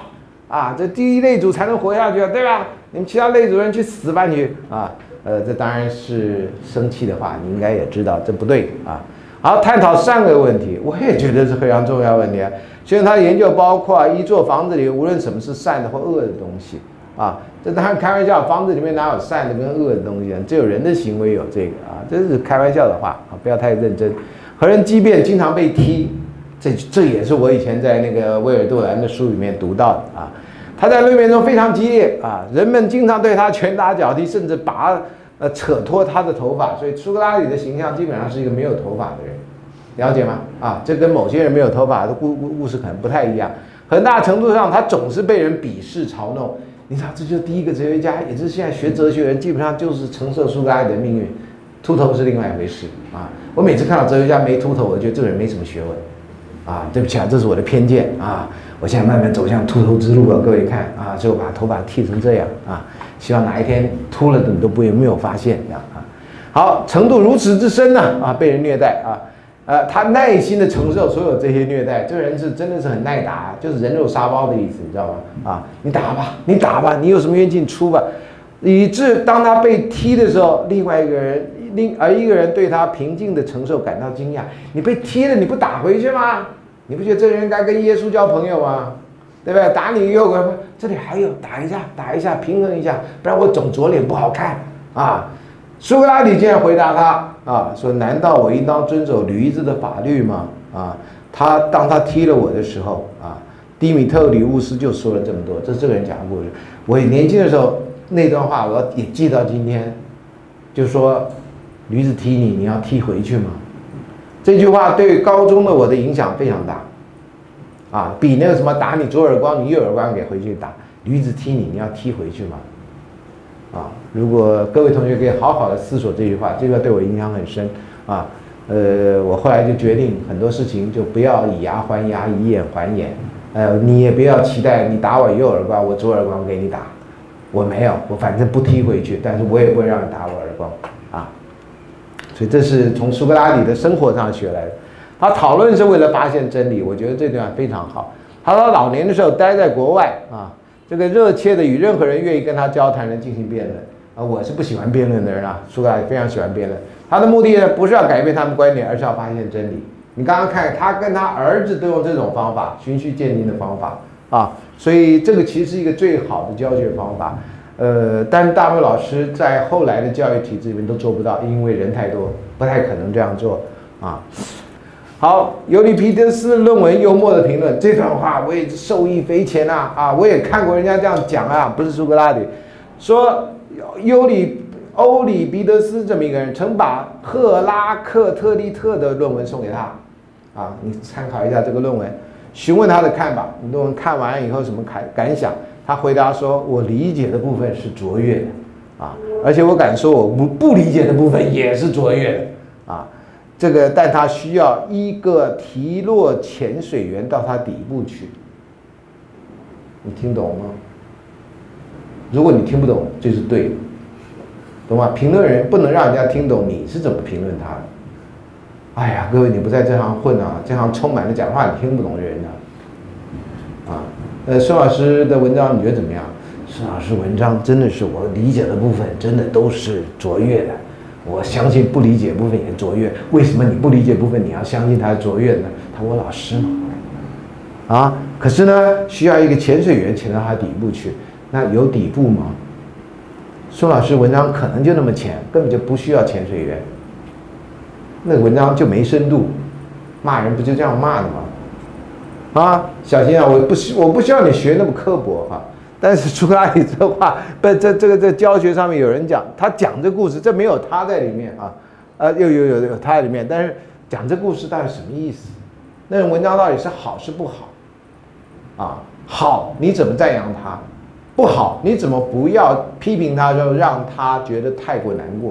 啊，这第一类组才能活下去啊，对吧？你们其他类组人去死吧你啊！呃，这当然是生气的话，你应该也知道这不对啊。好，探讨善恶问题，我也觉得是非常重要问题啊。所以他的研究包括一座房子里无论什么是善的或恶的东西啊，这当然开玩笑，房子里面哪有善的跟恶的东西啊？只有人的行为有这个啊，这是开玩笑的话啊，不要太认真。和人激辩，经常被踢，这这也是我以前在那个威尔杜兰的书里面读到的啊。他在论辩中非常激烈啊，人们经常对他拳打脚踢，甚至拔呃扯脱他的头发，所以苏格拉底的形象基本上是一个没有头发的人，了解吗？啊，这跟某些人没有头发的故故故事可能不太一样。很大程度上，他总是被人鄙视嘲弄。你知道，这就是第一个哲学家，也是现在学哲学人基本上就是承受苏格拉底的命运。秃头是另外一回事啊。我每次看到哲学家没秃头，我就觉得这个人没什么学问。啊，对不起啊，这是我的偏见啊！我现在慢慢走向秃头之路了，各位看啊，所以我把头发剃成这样啊，希望哪一天秃了的你都不没有发现这样啊。好，程度如此之深呢啊，被人虐待啊，呃，他耐心的承受所有这些虐待，这个人是真的是很耐打，就是人肉沙包的意思，你知道吗？啊，你打吧，你打吧，你有什么冤气你出吧，以致当他被踢的时候，另外一个人。另而一个人对他平静的承受感到惊讶，你被踢了，你不打回去吗？你不觉得这个人该跟耶稣交朋友吗？对不对？打你又个，这里还有打一下，打一下，平衡一下，不然我肿左脸不好看啊。苏格拉底竟然回答他啊，说：“难道我应当遵守驴子的法律吗？”啊，他当他踢了我的时候啊，迪米特里乌斯就说了这么多，这是这个人讲的故事。我年轻的时候那段话我也记到今天，就是说。驴子踢你，你要踢回去吗？这句话对高中的我的影响非常大，啊，比那个什么打你左耳光，你右耳光给回去打，驴子踢你，你要踢回去吗？啊，如果各位同学可以好好的思索这句话，这句话对我影响很深啊。呃，我后来就决定很多事情就不要以牙还牙，以眼还眼。呃，你也不要期待你打我右耳光，我左耳光给你打，我没有，我反正不踢回去，但是我也不会让你打我耳光啊。所以这是从苏格拉底的生活上学来的。他讨论是为了发现真理，我觉得这段非常好。他到老年的时候待在国外啊，这个热切的与任何人愿意跟他交谈的进行辩论啊。我是不喜欢辩论的人啊，苏格拉底非常喜欢辩论。他的目的呢，不是要改变他们观点，而是要发现真理。你刚刚看他跟他儿子都用这种方法，循序渐进的方法啊，所以这个其实是一个最好的教学方法。呃，但是大卫老师在后来的教育体制里面都做不到，因为人太多，不太可能这样做啊。好，尤里皮德斯论文幽默的评论，这段话我也受益匪浅啊啊！我也看过人家这样讲啊，不是苏格拉底说尤里欧里庇得斯这么一个人，曾把赫拉克特利特的论文送给他啊，你参考一下这个论文，询问他的看法。你论文看完以后什么感感想？他回答说：“我理解的部分是卓越的，啊，而且我敢说，我不不理解的部分也是卓越的，啊，这个，但他需要一个提落潜水员到它底部去。你听懂吗？如果你听不懂，这是对的，懂吗？评论人不能让人家听懂你是怎么评论他的。哎呀，各位，你不在这行混啊，这行充满了讲话你听不懂的人啊，啊。”呃，孙老师的文章你觉得怎么样？孙老师文章真的是我理解的部分，真的都是卓越的。我相信不理解部分也卓越。为什么你不理解部分，你要相信他是卓越的呢？他我老师嘛，啊，可是呢，需要一个潜水员潜到他底部去，那有底部吗？孙老师文章可能就那么浅，根本就不需要潜水员。那个文章就没深度，骂人不就这样骂的吗？啊，小心啊！我不希我不希望你学那么刻薄哈、啊。但是苏格拉底这话，不，这这个这教学上面有人讲，他讲这故事，这没有他在里面啊，呃，有有有有他在里面，但是讲这故事到底什么意思？那种文章到底是好是不好？啊，好，你怎么赞扬他？不好，你怎么不要批评他，就让他觉得太过难过？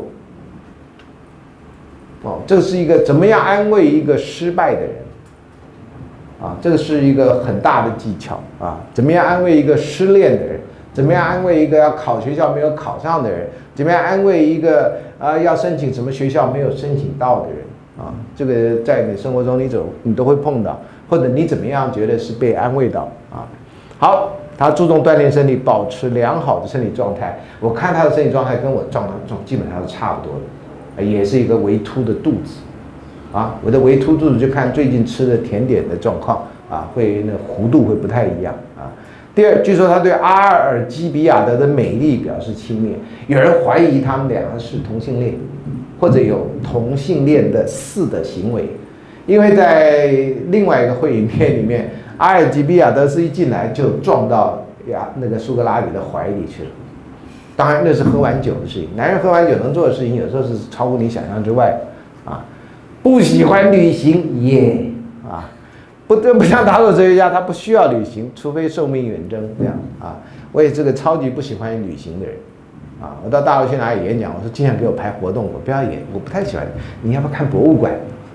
哦，这是一个怎么样安慰一个失败的人？啊，这个是一个很大的技巧啊！怎么样安慰一个失恋的人？怎么样安慰一个要考学校没有考上的人？怎么样安慰一个啊、呃、要申请什么学校没有申请到的人？啊，这个在你生活中你走你都会碰到，或者你怎么样觉得是被安慰到啊？好， 他注重锻炼身体，保持良好的身体状态。我看他的身体状态跟我状态状基本上是差不多的，也是一个微凸的肚子，啊，我的微凸肚子就看最近吃的甜点的状况啊，会那弧度会不太一样啊。第二，据说他对阿尔基比亚德的美丽表示轻蔑，有人怀疑他们两个是同性恋，或者有同性恋的似的行为，因为在另外一个会影片里面。阿尔基比亚德斯一进来就撞到呀那个苏格拉底的怀里去了，当然那是喝完酒的事情。男人喝完酒能做的事情，有时候是超乎你想象之外啊。不喜欢旅行耶啊，不不像达索哲学家，他不需要旅行，除非寿命远征这样啊。我也是个超级不喜欢旅行的人啊。我到大陆去哪里演讲，我说尽量给我排活动，我不要演，我不太喜欢。你要不要看博物馆？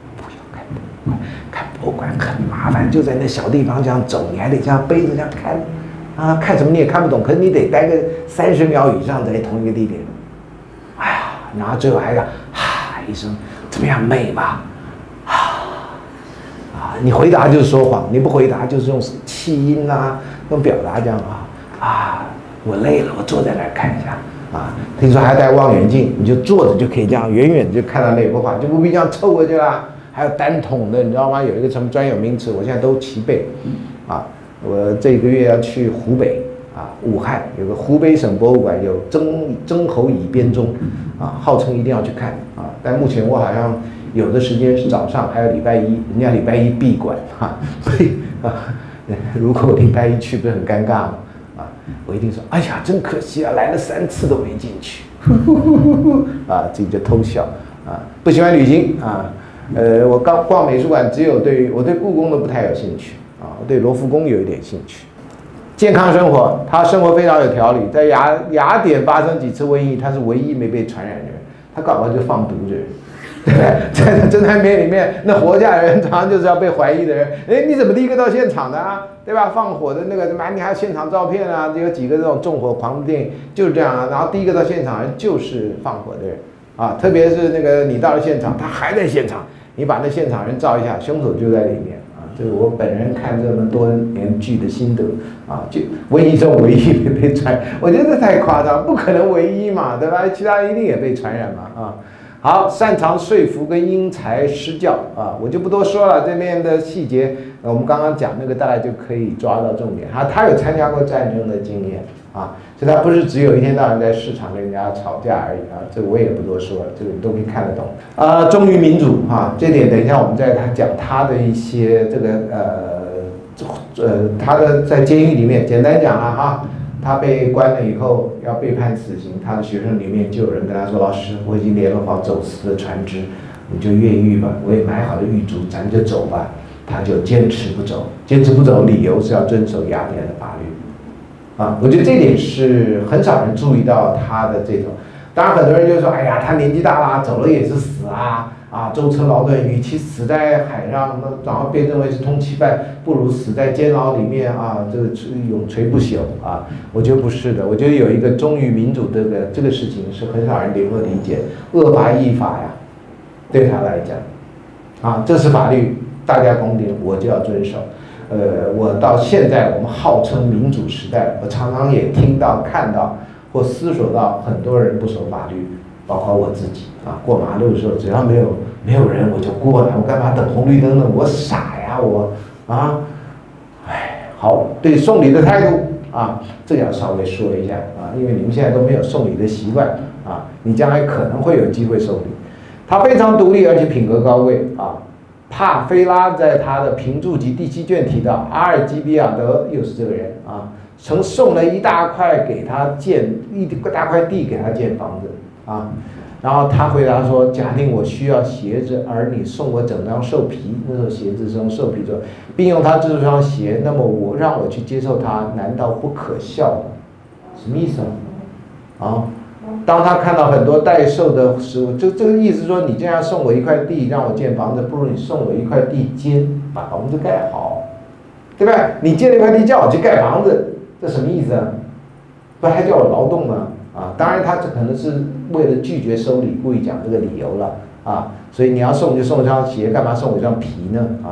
看博物馆很麻烦，就在那小地方这样走，你还得这样背着这样看，啊，看什么你也看不懂，可是你得待个三十秒以上在同一个地点，哎呀，然后最后还个哈一声，怎么样，美吧？啊啊，你回答就是说谎，你不回答就是用气音啊，用表达这样啊啊，我累了，我坐在那儿看一下啊。听说还戴望远镜，你就坐着就可以这样远远就看到那幅画，就不必这样凑过去啦。还有单筒的，你知道吗？有一个什么专有名词，我现在都齐背。啊，我这个月要去湖北啊，武汉有个湖北省博物馆，有曾曾侯乙编钟，啊，号称一定要去看啊。但目前我好像有的时间是早上，还有礼拜一，人家礼拜一闭馆哈，所以啊，如果我礼拜一去，不是很尴尬吗？啊，我一定说，哎呀，真可惜啊，来了三次都没进去，啊，自己就偷笑啊，不喜欢旅行啊。呃，我刚逛美术馆，只有对我对故宫都不太有兴趣啊，我对罗浮宫有一点兴趣。健康生活，他生活非常有条理，在雅雅典发生几次瘟疫，他是唯一没被传染的人，他搞不好就放毒的人，对不对？在侦探片里面，那活下来的人常常就是要被怀疑的人。哎，你怎么第一个到现场的啊？对吧？放火的那个什么，你还有现场照片啊？有几个这种纵火狂的电影就是这样啊。然后第一个到现场的人就是放火的人啊，特别是那个你到了现场，他还在现场。你把那现场人照一下，凶手就在里面啊！这是我本人看这么多年剧的心得啊！就瘟疫中唯一没被传，我觉得这太夸张，不可能唯一嘛，对吧？其他人一定也被传染嘛啊！好，擅长说服跟因材施教啊，我就不多说了，这边的细节，我们刚刚讲那个大概就可以抓到重点。他他有参加过战争的经验啊，所以他不是只有一天到晚在市场跟人家吵架而已啊，这个我也不多说了，这个你都可以看得懂。啊，忠于民主啊，这点等一下我们再他讲他的一些这个呃呃他的在监狱里面，简单讲了哈。他被关了以后要被判死刑，他的学生里面就有人跟他说：“老师，我已经联络好走私的船只，你就越狱吧，我也买好了狱卒，咱就走吧。”他就坚持不走，坚持不走，理由是要遵守雅典的法律。啊，我觉得这点是很少人注意到他的这种。当然，很多人就说：“哎呀，他年纪大啦，走了也是死啊。”啊，舟车劳顿，与其死在海上，那然后被认为是通缉犯，不如死在监牢里面啊，这个永垂不朽啊！我觉得不是的，我觉得有一个忠于民主这个这个事情是很少人能够理解，恶法亦法呀，对他来讲，啊，这是法律，大家公定，我就要遵守。呃，我到现在我们号称民主时代，我常常也听到、看到或思索到很多人不守法律。包括我自己啊，过马路的时候，只要没有没有人，我就过来，我干嘛等红绿灯呢？我傻呀，我啊，哎，好，对送礼的态度啊，这个要稍微说一下啊，因为你们现在都没有送礼的习惯啊，你将来可能会有机会送礼。他非常独立，而且品格高贵啊。帕菲拉在他的评注集第七卷提到，阿尔基比亚德又是这个人啊，曾送了一大块给他建一大块地给他建房子。啊，然后他回答说：“假定我需要鞋子，而你送我整张兽皮，那时候鞋子是用兽皮做，并用它制作双鞋，那么我让我去接受它，难道不可笑吗？什么意思啊？啊，当他看到很多待售的食物，就这个意思说，你这样送我一块地让我建房子，不如你送我一块地建把房子盖好，对吧？你建了一块地叫我去盖房子，这什么意思啊？不还叫我劳动吗？”啊，当然他这可能是为了拒绝收礼，故意讲这个理由了啊。所以你要送就送一双鞋，干嘛送我一双皮呢？啊，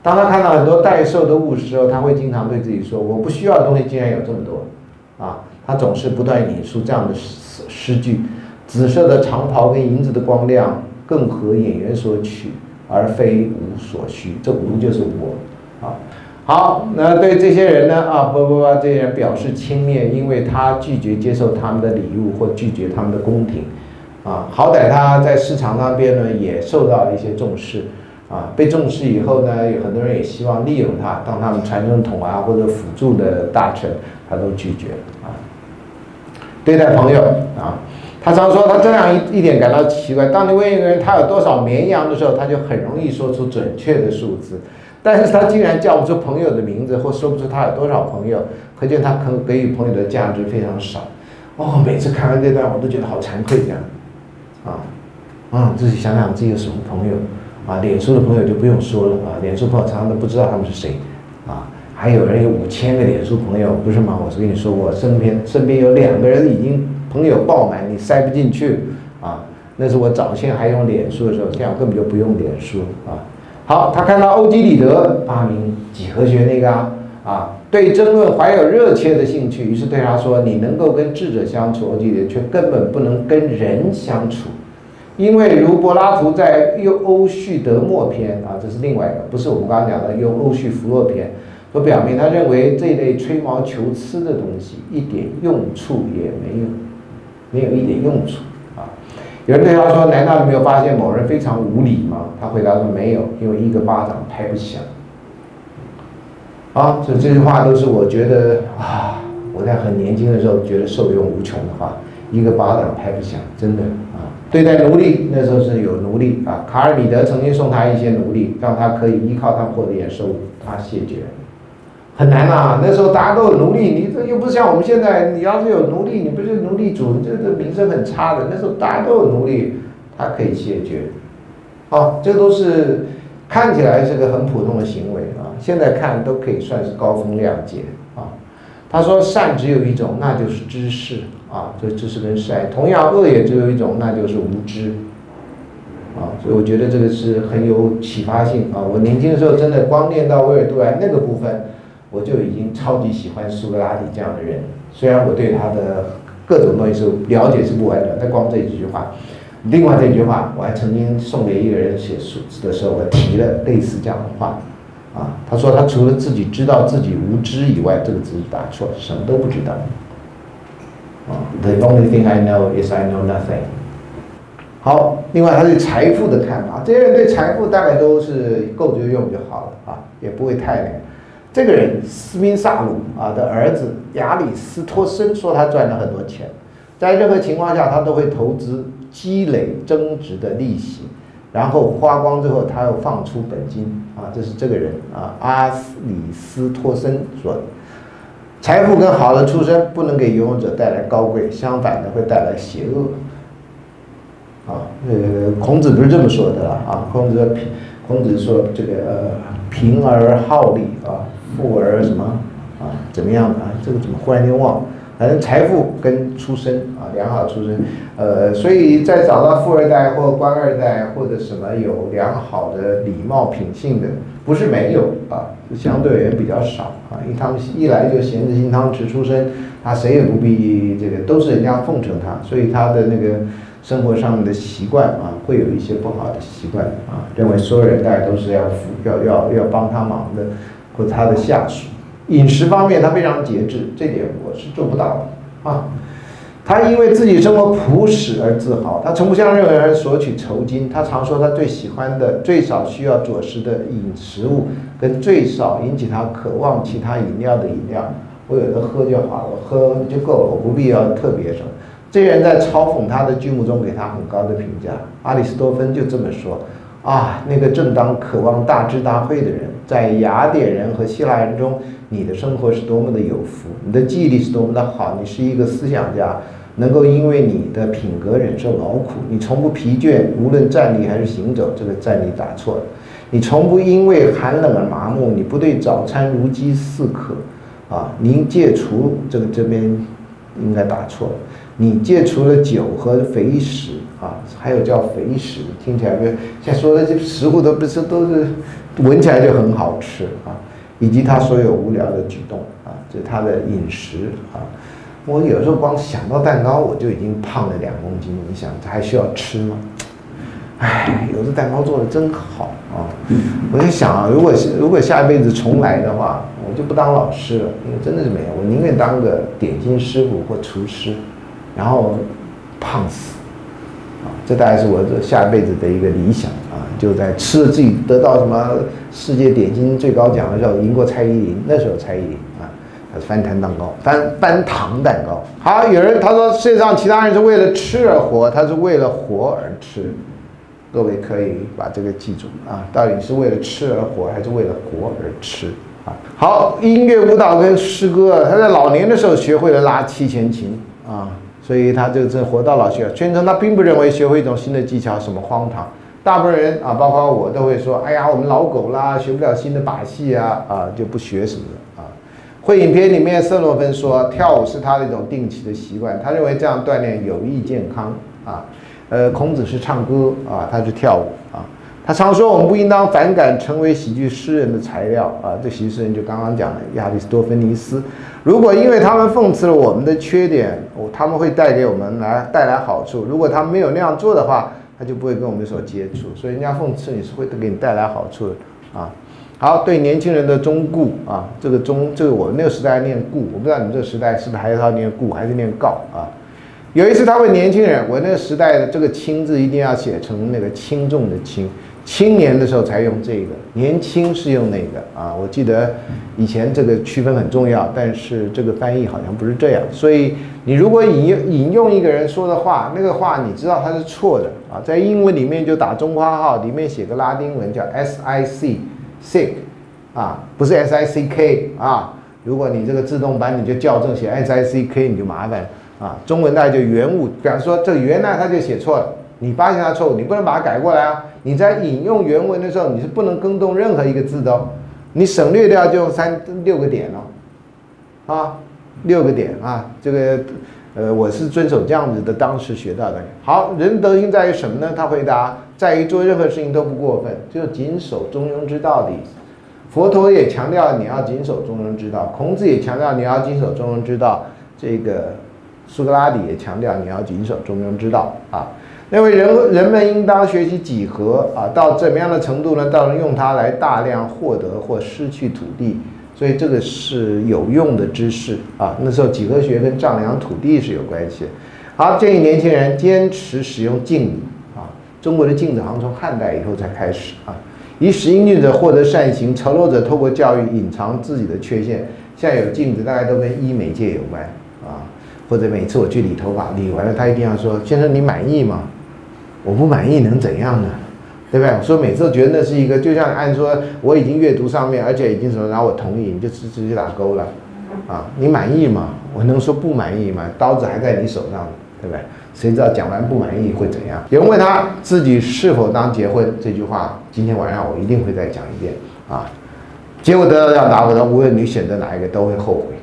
当他看到很多代售的物时候，他会经常对自己说：“我不需要的东西竟然有这么多。”啊，他总是不断引述这样的诗诗句：“紫色的长袍跟银子的光亮，更合演员所取，而非吾所需。”这吾就是我啊。好，那对这些人呢啊，不不不，这些人表示轻蔑，因为他拒绝接受他们的礼物或拒绝他们的宫廷。啊，好歹他在市场那边呢也受到了一些重视。啊，被重视以后呢，有很多人也希望利用他当他们传声筒啊或者辅助的大臣，他都拒绝啊。对待朋友啊，他常说他这样一一点感到奇怪。当你问一个人他有多少绵羊的时候，他就很容易说出准确的数字，但是他竟然叫不出朋友的名字，或说不出他有多少朋友，可见他可给予朋友的价值非常少。哦，每次看完这段我都觉得好惭愧这样。啊，啊，自己想想自己有什么朋友。啊，脸书的朋友就不用说了啊，脸书朋友常常都不知道他们是谁，啊，还有人有五千个脸书朋友，不是吗？我是跟你说过，身边身边有两个人已经朋友爆满，你塞不进去啊。那是我早先还用脸书的时候，这样根本就不用脸书啊。好，他看到欧几里得发明几何学那个啊，啊，对争论怀有热切的兴趣，于是对他说：“你能够跟智者相处，欧几里得却根本不能跟人相处。”因为如柏拉图在《优欧叙德莫篇》啊，这是另外一个，不是我们刚刚讲的《优欧叙弗洛篇》，所表明他认为这类吹毛求疵的东西一点用处也没有，没有一点用处啊。有人对他说：“难道你没有发现某人非常无礼吗？”他回答说：“没有，因为一个巴掌拍不响。”啊，所以这句话都是我觉得啊，我在很年轻的时候觉得受用无穷的话，一个巴掌拍不响，真的啊。对待奴隶，那时候是有奴隶啊。卡尔彼得曾经送他一些奴隶，让他可以依靠他们获得一点收入，他谢绝。很难啊，那时候大家都有奴隶，你这又不是像我们现在，你要是有奴隶，你不是奴隶主，这个名声很差的。那时候大家都有奴隶，他可以谢绝。啊，这都是看起来是个很普通的行为啊，现在看都可以算是高风亮节啊。他说善只有一种，那就是知识。啊，这知识跟善，同样恶也只有一种，那就是无知。啊，所以我觉得这个是很有启发性啊。我年轻的时候真的光念到维尔杜兰那个部分，我就已经超级喜欢苏格拉底这样的人。虽然我对他的各种东西是了解是不完整，但光这几句话，另外这句话我还曾经送给一个人写书的时候，我提了类似这样的话。啊，他说他除了自己知道自己无知以外，这个字打错，什么都不知道。The only thing I know is I know nothing。好，另外他对财富的看法，这些人对财富大概都是够就用就好了啊，也不会太那个。这个人斯宾萨鲁啊的儿子亚里斯托森说他赚了很多钱，在任何情况下他都会投资积累增值的利息，然后花光之后他又放出本金啊，这是这个人啊阿里斯托森说的。财富跟好的出身不能给拥有者带来高贵，相反的会带来邪恶。啊，呃，孔子不是这么说的啦啊，孔子说，孔子说这个呃，贫而好礼啊，富而什么啊，怎么样啊？这个怎么忽然间忘了？反正财富跟出身啊，良好的出身，呃，所以在找到富二代或官二代或者什么有良好的礼貌品性的，不是没有啊，是相对而言比较少啊。因为他们一来就衔着金汤匙出身，他谁也不必这个，都是人家奉承他，所以他的那个生活上面的习惯啊，会有一些不好的习惯啊，认为所有人大家都是要服要要要帮他忙的，或者他的下属。饮食方面他非常节制，这点我是做不到的啊。他因为自己生活朴实而自豪，他从不向任何人索取酬金。他常说他最喜欢的、最少需要佐食的饮食物，跟最少引起他渴望其他饮料的饮料，我有的喝就好了，我喝就够了，我不必要特别什么。这人在嘲讽他的剧目中给他很高的评价。阿里斯多芬就这么说啊，那个正当渴望大智大慧的人，在雅典人和希腊人中，你的生活是多么的有福，你的记忆力是多么的好，你是一个思想家，能够因为你的品格忍受劳苦，你从不疲倦，无论站立还是行走，这个站立打错了，你从不因为寒冷而麻木，你不对早餐如饥似渴，啊，您戒除这个这边应该打错了，你戒除了酒和肥食啊，还有叫肥食，听起来没有，现在说的这食物都不是都是闻起来就很好吃啊，以及他所有无聊的举动啊，这是他的饮食啊。我有时候光想到蛋糕，我就已经胖了两公斤，你想还需要吃吗？哎，有的蛋糕做的真好啊！我在想啊，如果如果下一辈子重来的话，我就不当老师了，因为真的是没有，我宁愿当个点心师傅或厨师，然后胖死啊！这大概是我这下一辈子的一个理想啊！就在吃了自己得到什么世界点心最高奖的时候，赢过蔡依林，那时候蔡依林啊，它是翻糖蛋糕，翻翻糖蛋糕。好，有人他说世界上其他人是为了吃而活，他是为了活而吃。各位可以把这个记住啊，到底是为了吃而活，还是为了活而吃啊？好，音乐、舞蹈跟诗歌，他在老年的时候学会了拉七弦琴啊，所以他这这活到老学，宣称他并不认为学会一种新的技巧什么荒唐。大部分人啊，包括我都会说，哎呀，我们老狗啦，学不了新的把戏啊，啊就不学什么的啊。会影片里面，瑟诺芬说，跳舞是他的一种定期的习惯，他认为这样锻炼有益健康啊。呃，孔子是唱歌啊，他是跳舞啊。他常说，我们不应当反感成为喜剧诗人的材料啊。这喜剧诗人就刚刚讲的亚里士多芬尼斯。如果因为他们讽刺了我们的缺点，他们会带给我们来带来好处。如果他们没有那样做的话，他就不会跟我们所接触。所以人家讽刺你是会给你带来好处的啊。好，对年轻人的忠固啊，这个忠，这个我们那个时代念固，我不知道你们这个时代是不是还是要念固，还是念告啊？有一次，他问年轻人：“我那个时代的这个‘轻’字一定要写成那个轻重的‘轻’，青年的时候才用这个，年轻是用那个啊。我记得以前这个区分很重要，但是这个翻译好像不是这样。所以你如果引用引用一个人说的话，那个话你知道他是错的啊，在英文里面就打中括号，里面写个拉丁文叫 S I C sick 啊，不是 S I C K 啊。如果你这个自动版你就校正写 S I C K， 你就麻烦。”啊，中文大概就原物，比方说这个原来他就写错了，你发现他错误，你不能把它改过来啊。你在引用原文的时候，你是不能更动任何一个字的哦，你省略掉就用三六个点哦，啊，六个点啊，这个呃，我是遵守这样子的，当时学到的。好，人德行在于什么呢？他回答，在于做任何事情都不过分，就谨守中庸之道的意思。佛陀也强调你要谨守中庸之道，孔子也强调你要谨守中庸之道，这个。苏格拉底也强调你要谨守中庸之道啊，认为人人们应当学习几何啊，到怎么样的程度呢？到能用它来大量获得或失去土地，所以这个是有用的知识啊。那时候几何学跟丈量土地是有关系的。好，建议年轻人坚持使用镜子啊，中国的镜子好像从汉代以后才开始啊，以使英俊者获得善行，丑陋者透过教育隐藏自己的缺陷。现在有镜子，大概都跟医美界有关啊。或者每次我去理头发，理完了他一定要说：“先生，你满意吗？”我不满意能怎样呢？对不对？所以每次都觉得那是一个，就像按说我已经阅读上面，而且已经什么，然后我同意，你就直直接打勾了啊？你满意吗？我能说不满意吗？刀子还在你手上，对不对？谁知道讲完不满意会怎样？有人问他自己是否当结婚这句话，今天晚上我一定会再讲一遍啊。结果得到这样答复的，无论你选择哪一个，都会后悔。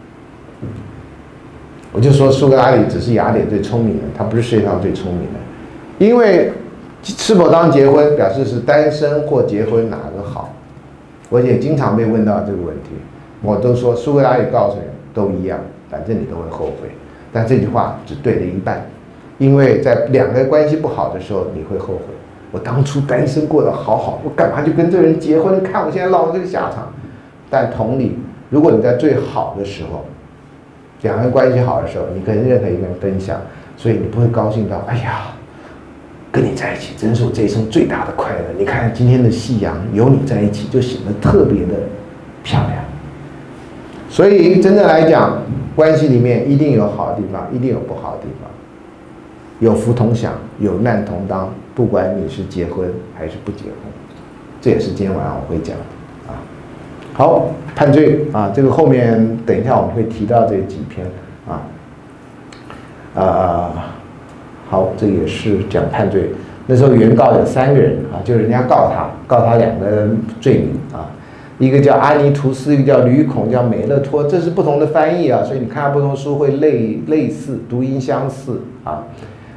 我就说苏格拉底只是雅典最聪明的，他不是世界上最聪明的，因为是否当结婚表示是单身或结婚哪个好，我也经常被问到这个问题，我都说苏格拉底告诉你都一样，反正你都会后悔，但这句话只对了一半，因为在两个关系不好的时候你会后悔，我当初单身过得好好，我干嘛就跟这个人结婚？看我现在落到这个下场。但同理，如果你在最好的时候，两个人关系好的时候，你跟任何一个人分享，所以你不会高兴到，哎呀，跟你在一起真是我这一生最大的快乐。你看今天的夕阳，有你在一起就显得特别的漂亮。所以真正来讲，关系里面一定有好的地方，一定有不好的地方，有福同享，有难同当。不管你是结婚还是不结婚，这也是今天晚上我会讲的。好，判罪啊，这个后面等一下我们会提到这几篇啊，呃，好，这也是讲判罪。那时候原告有三个人啊，就是人家告他，告他两个罪名啊，一个叫阿尼图斯，一个叫吕孔，叫美勒托，这是不同的翻译啊，所以你看不同书会类类似，读音相似啊。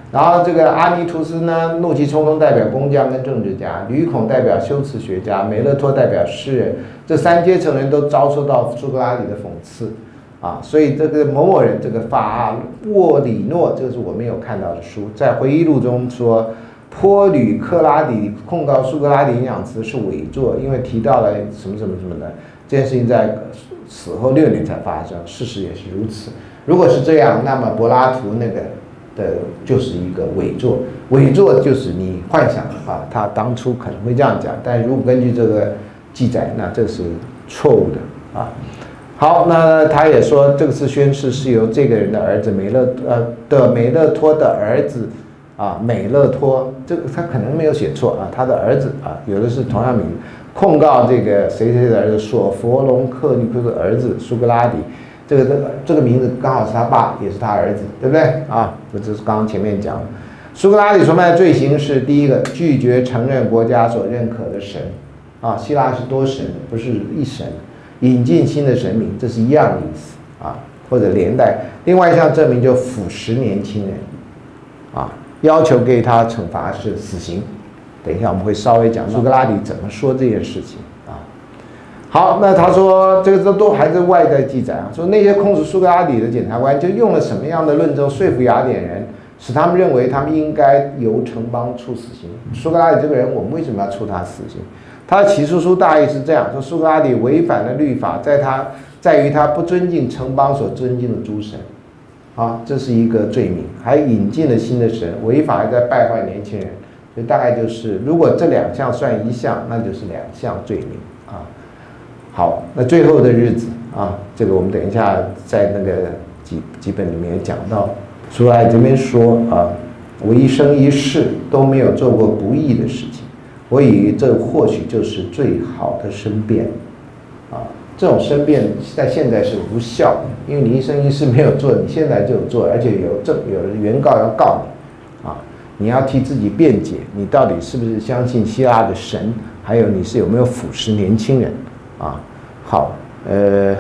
然后这个阿尼图斯呢，怒气冲冲代表工匠跟政治家，吕孔代表修辞学家，美勒托代表诗人，这三阶层人都遭受到苏格拉底的讽刺啊，所以这个某某人，这个法沃里诺，这个是我们有看到的书，在回忆录中说，波吕克拉底控告苏格拉底影响词是伪作，因为提到了什么什么什么的，这件事情在死后六年才发生，事实也是如此。如果是这样，那么柏拉图那个的就是一个伪作，伪作就是你幻想啊，他当初可能会这样讲，但如果根据这个记载，那这是错误的啊。好，那他也说这次宣誓是由这个人的儿子美勒呃的美勒托的儿子啊，美勒托，这个他可能没有写错啊，他的儿子啊，有的是同样名字，控告这个谁谁的儿子索佛隆克尼克的儿子苏格拉底。这个这个这个名字刚好是他爸，也是他儿子，对不对啊？这是刚刚前面讲的。苏格拉底崇拜的罪行是第一个，拒绝承认国家所认可的神，啊，希腊是多神，不是一神，引进新的神明，这是一样的意思啊，或者连带。另外一项证明就腐蚀年轻人，啊，要求给他惩罚是死刑。等一下我们会稍微讲苏格拉底怎么说这件事情。好，那他说这个都都还是外在记载啊，说那些控诉苏格拉底的检察官就用了什么样的论证说服雅典人，使他们认为他们应该由城邦处死刑。苏格拉底这个人，我们为什么要处他死刑？他的起诉书大意是这样说：苏格拉底违反了律法，在他在于他不尊敬城邦所尊敬的诸神，啊，这是一个罪名，还引进了新的神，违法还在败坏年轻人，所以大概就是如果这两项算一项，那就是两项罪名啊。好，那最后的日子啊，这个我们等一下在那个几几本里面也讲到。苏格拉底这边说啊，我一生一世都没有做过不义的事情，我以为这或许就是最好的申辩啊。这种申辩在现在是无效的，因为你一生一世没有做，你现在就有做，而且有证有原告要告你啊，你要替自己辩解，你到底是不是相信希腊的神，还有你是有没有腐蚀年轻人。啊，好，呃，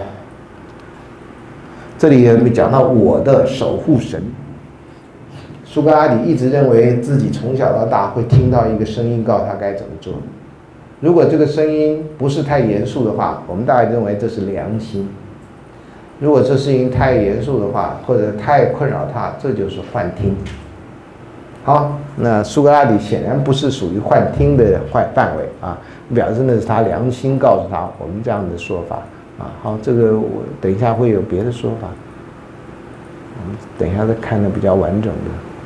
这里也讲到我的守护神。苏格拉底一直认为自己从小到大会听到一个声音告诉他该怎么做。如果这个声音不是太严肃的话，我们大概认为这是良心；如果这事情太严肃的话，或者太困扰他，这就是幻听。好，那苏格拉底显然不是属于幻听的范范围啊。表示那是他良心告诉他，我们这样的说法啊。好，这个我等一下会有别的说法，我们等一下再看的比较完整的。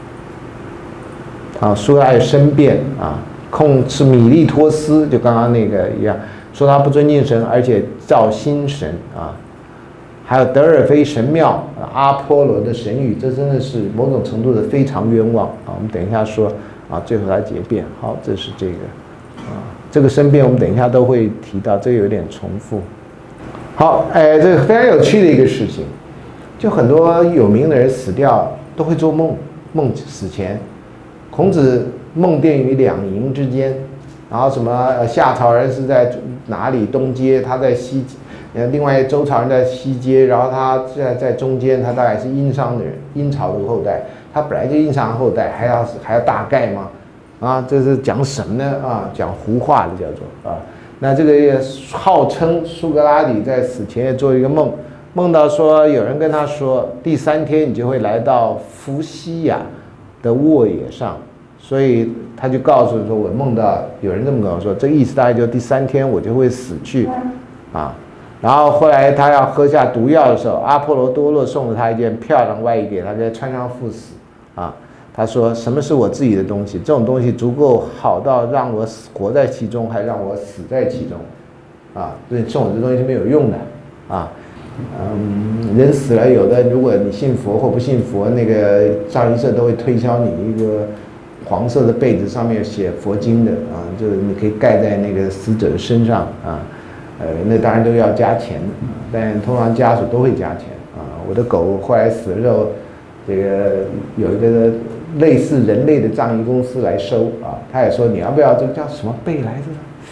好，苏格拉底申辩啊，控是米利托斯，就刚刚那个一样，说他不尊敬神，而且造新神啊。还有德尔菲神庙、阿波罗的神谕，这真的是某种程度的非常冤枉啊。我们等一下说啊，最后来结辩。好，这是这个啊。这个申辩我们等一下都会提到，这个有点重复。好，哎，这个非常有趣的一个事情，就很多有名的人死掉都会做梦，梦死前，孔子梦殿于两营之间，然后什么夏朝人是在哪里东街，他在西，呃，另外周朝人在西街，然后他在在中间，他大概是殷商的人，殷朝的后代，他本来就殷商后代，还要还要大概吗？啊，这是讲什么呢？啊，讲胡话的叫做啊。那这个号称苏格拉底在死前也做一个梦，梦到说有人跟他说，第三天你就会来到伏羲亚的沃野上，所以他就告诉说，我梦到有人这么跟我说，这个意思大概就第三天我就会死去啊。然后后来他要喝下毒药的时候，阿波罗多洛送了他一件漂亮外衣给他，给他穿上赴死啊。他说：“什么是我自己的东西？这种东西足够好到让我活在其中，还让我死在其中，啊！所以送我这东西是没有用的，啊，嗯，人死了，有的如果你信佛或不信佛，那个葬仪社都会推销你一个黄色的被子，上面写佛经的，啊，就是你可以盖在那个死者的身上，啊，呃，那当然都要加钱，但通常家属都会加钱，啊，我的狗后来死了之后，这个有一个。”类似人类的葬仪公司来收啊，他也说你要不要这个叫什么贝来着？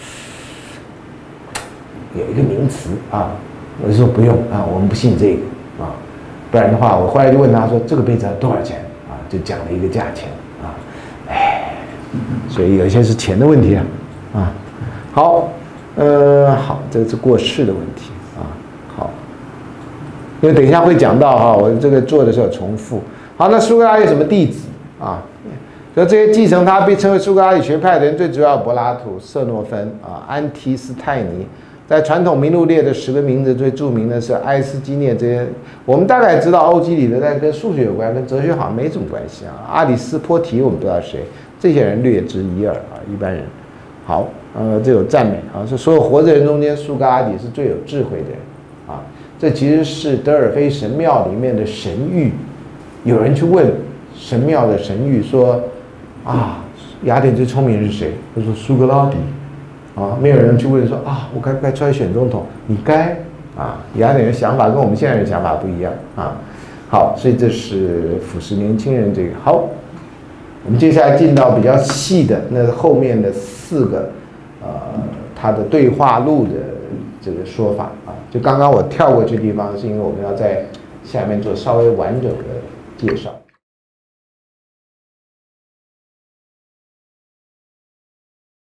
有一个名词啊，我就说不用啊，我们不信这个啊，不然的话，我后来就问他说这个被子要多少钱啊？ 就讲了一个价钱啊，哎，所以有些是钱的问题啊，啊，好，呃，好，这是过世的问题啊，好，因为等一下会讲到哈，我这个做的时候重复。好，那苏格拉底有什么弟子啊？所以这些继承他被称为苏格拉底学派的人，最主要柏拉图、色诺芬啊、安提斯泰尼。在传统名录列的十个名字最著名的是埃斯基涅这些，我们大概知道欧几里得，但跟数学有关，跟哲学好像没什么关系啊。阿里斯波提我们不知道谁，这些人略知一二啊，一般人。好，呃，这有赞美啊，是所有活着人中间，苏格拉底是最有智慧的人啊。这其实是德尔菲神庙里面的神谕，有人去问神庙的神谕说，啊，雅典最聪明人是谁？他说苏格拉底。啊，没有人去问说啊，我该不该出来选总统？你该啊，雅典人想法跟我们现在人想法不一样啊。好，所以这是腐蚀年轻人这个。好，我们接下来进到比较细的那后面的四个，呃，他的对话录的这个说法啊。就刚刚我跳过去的地方，是因为我们要在下面做稍微完整的介绍。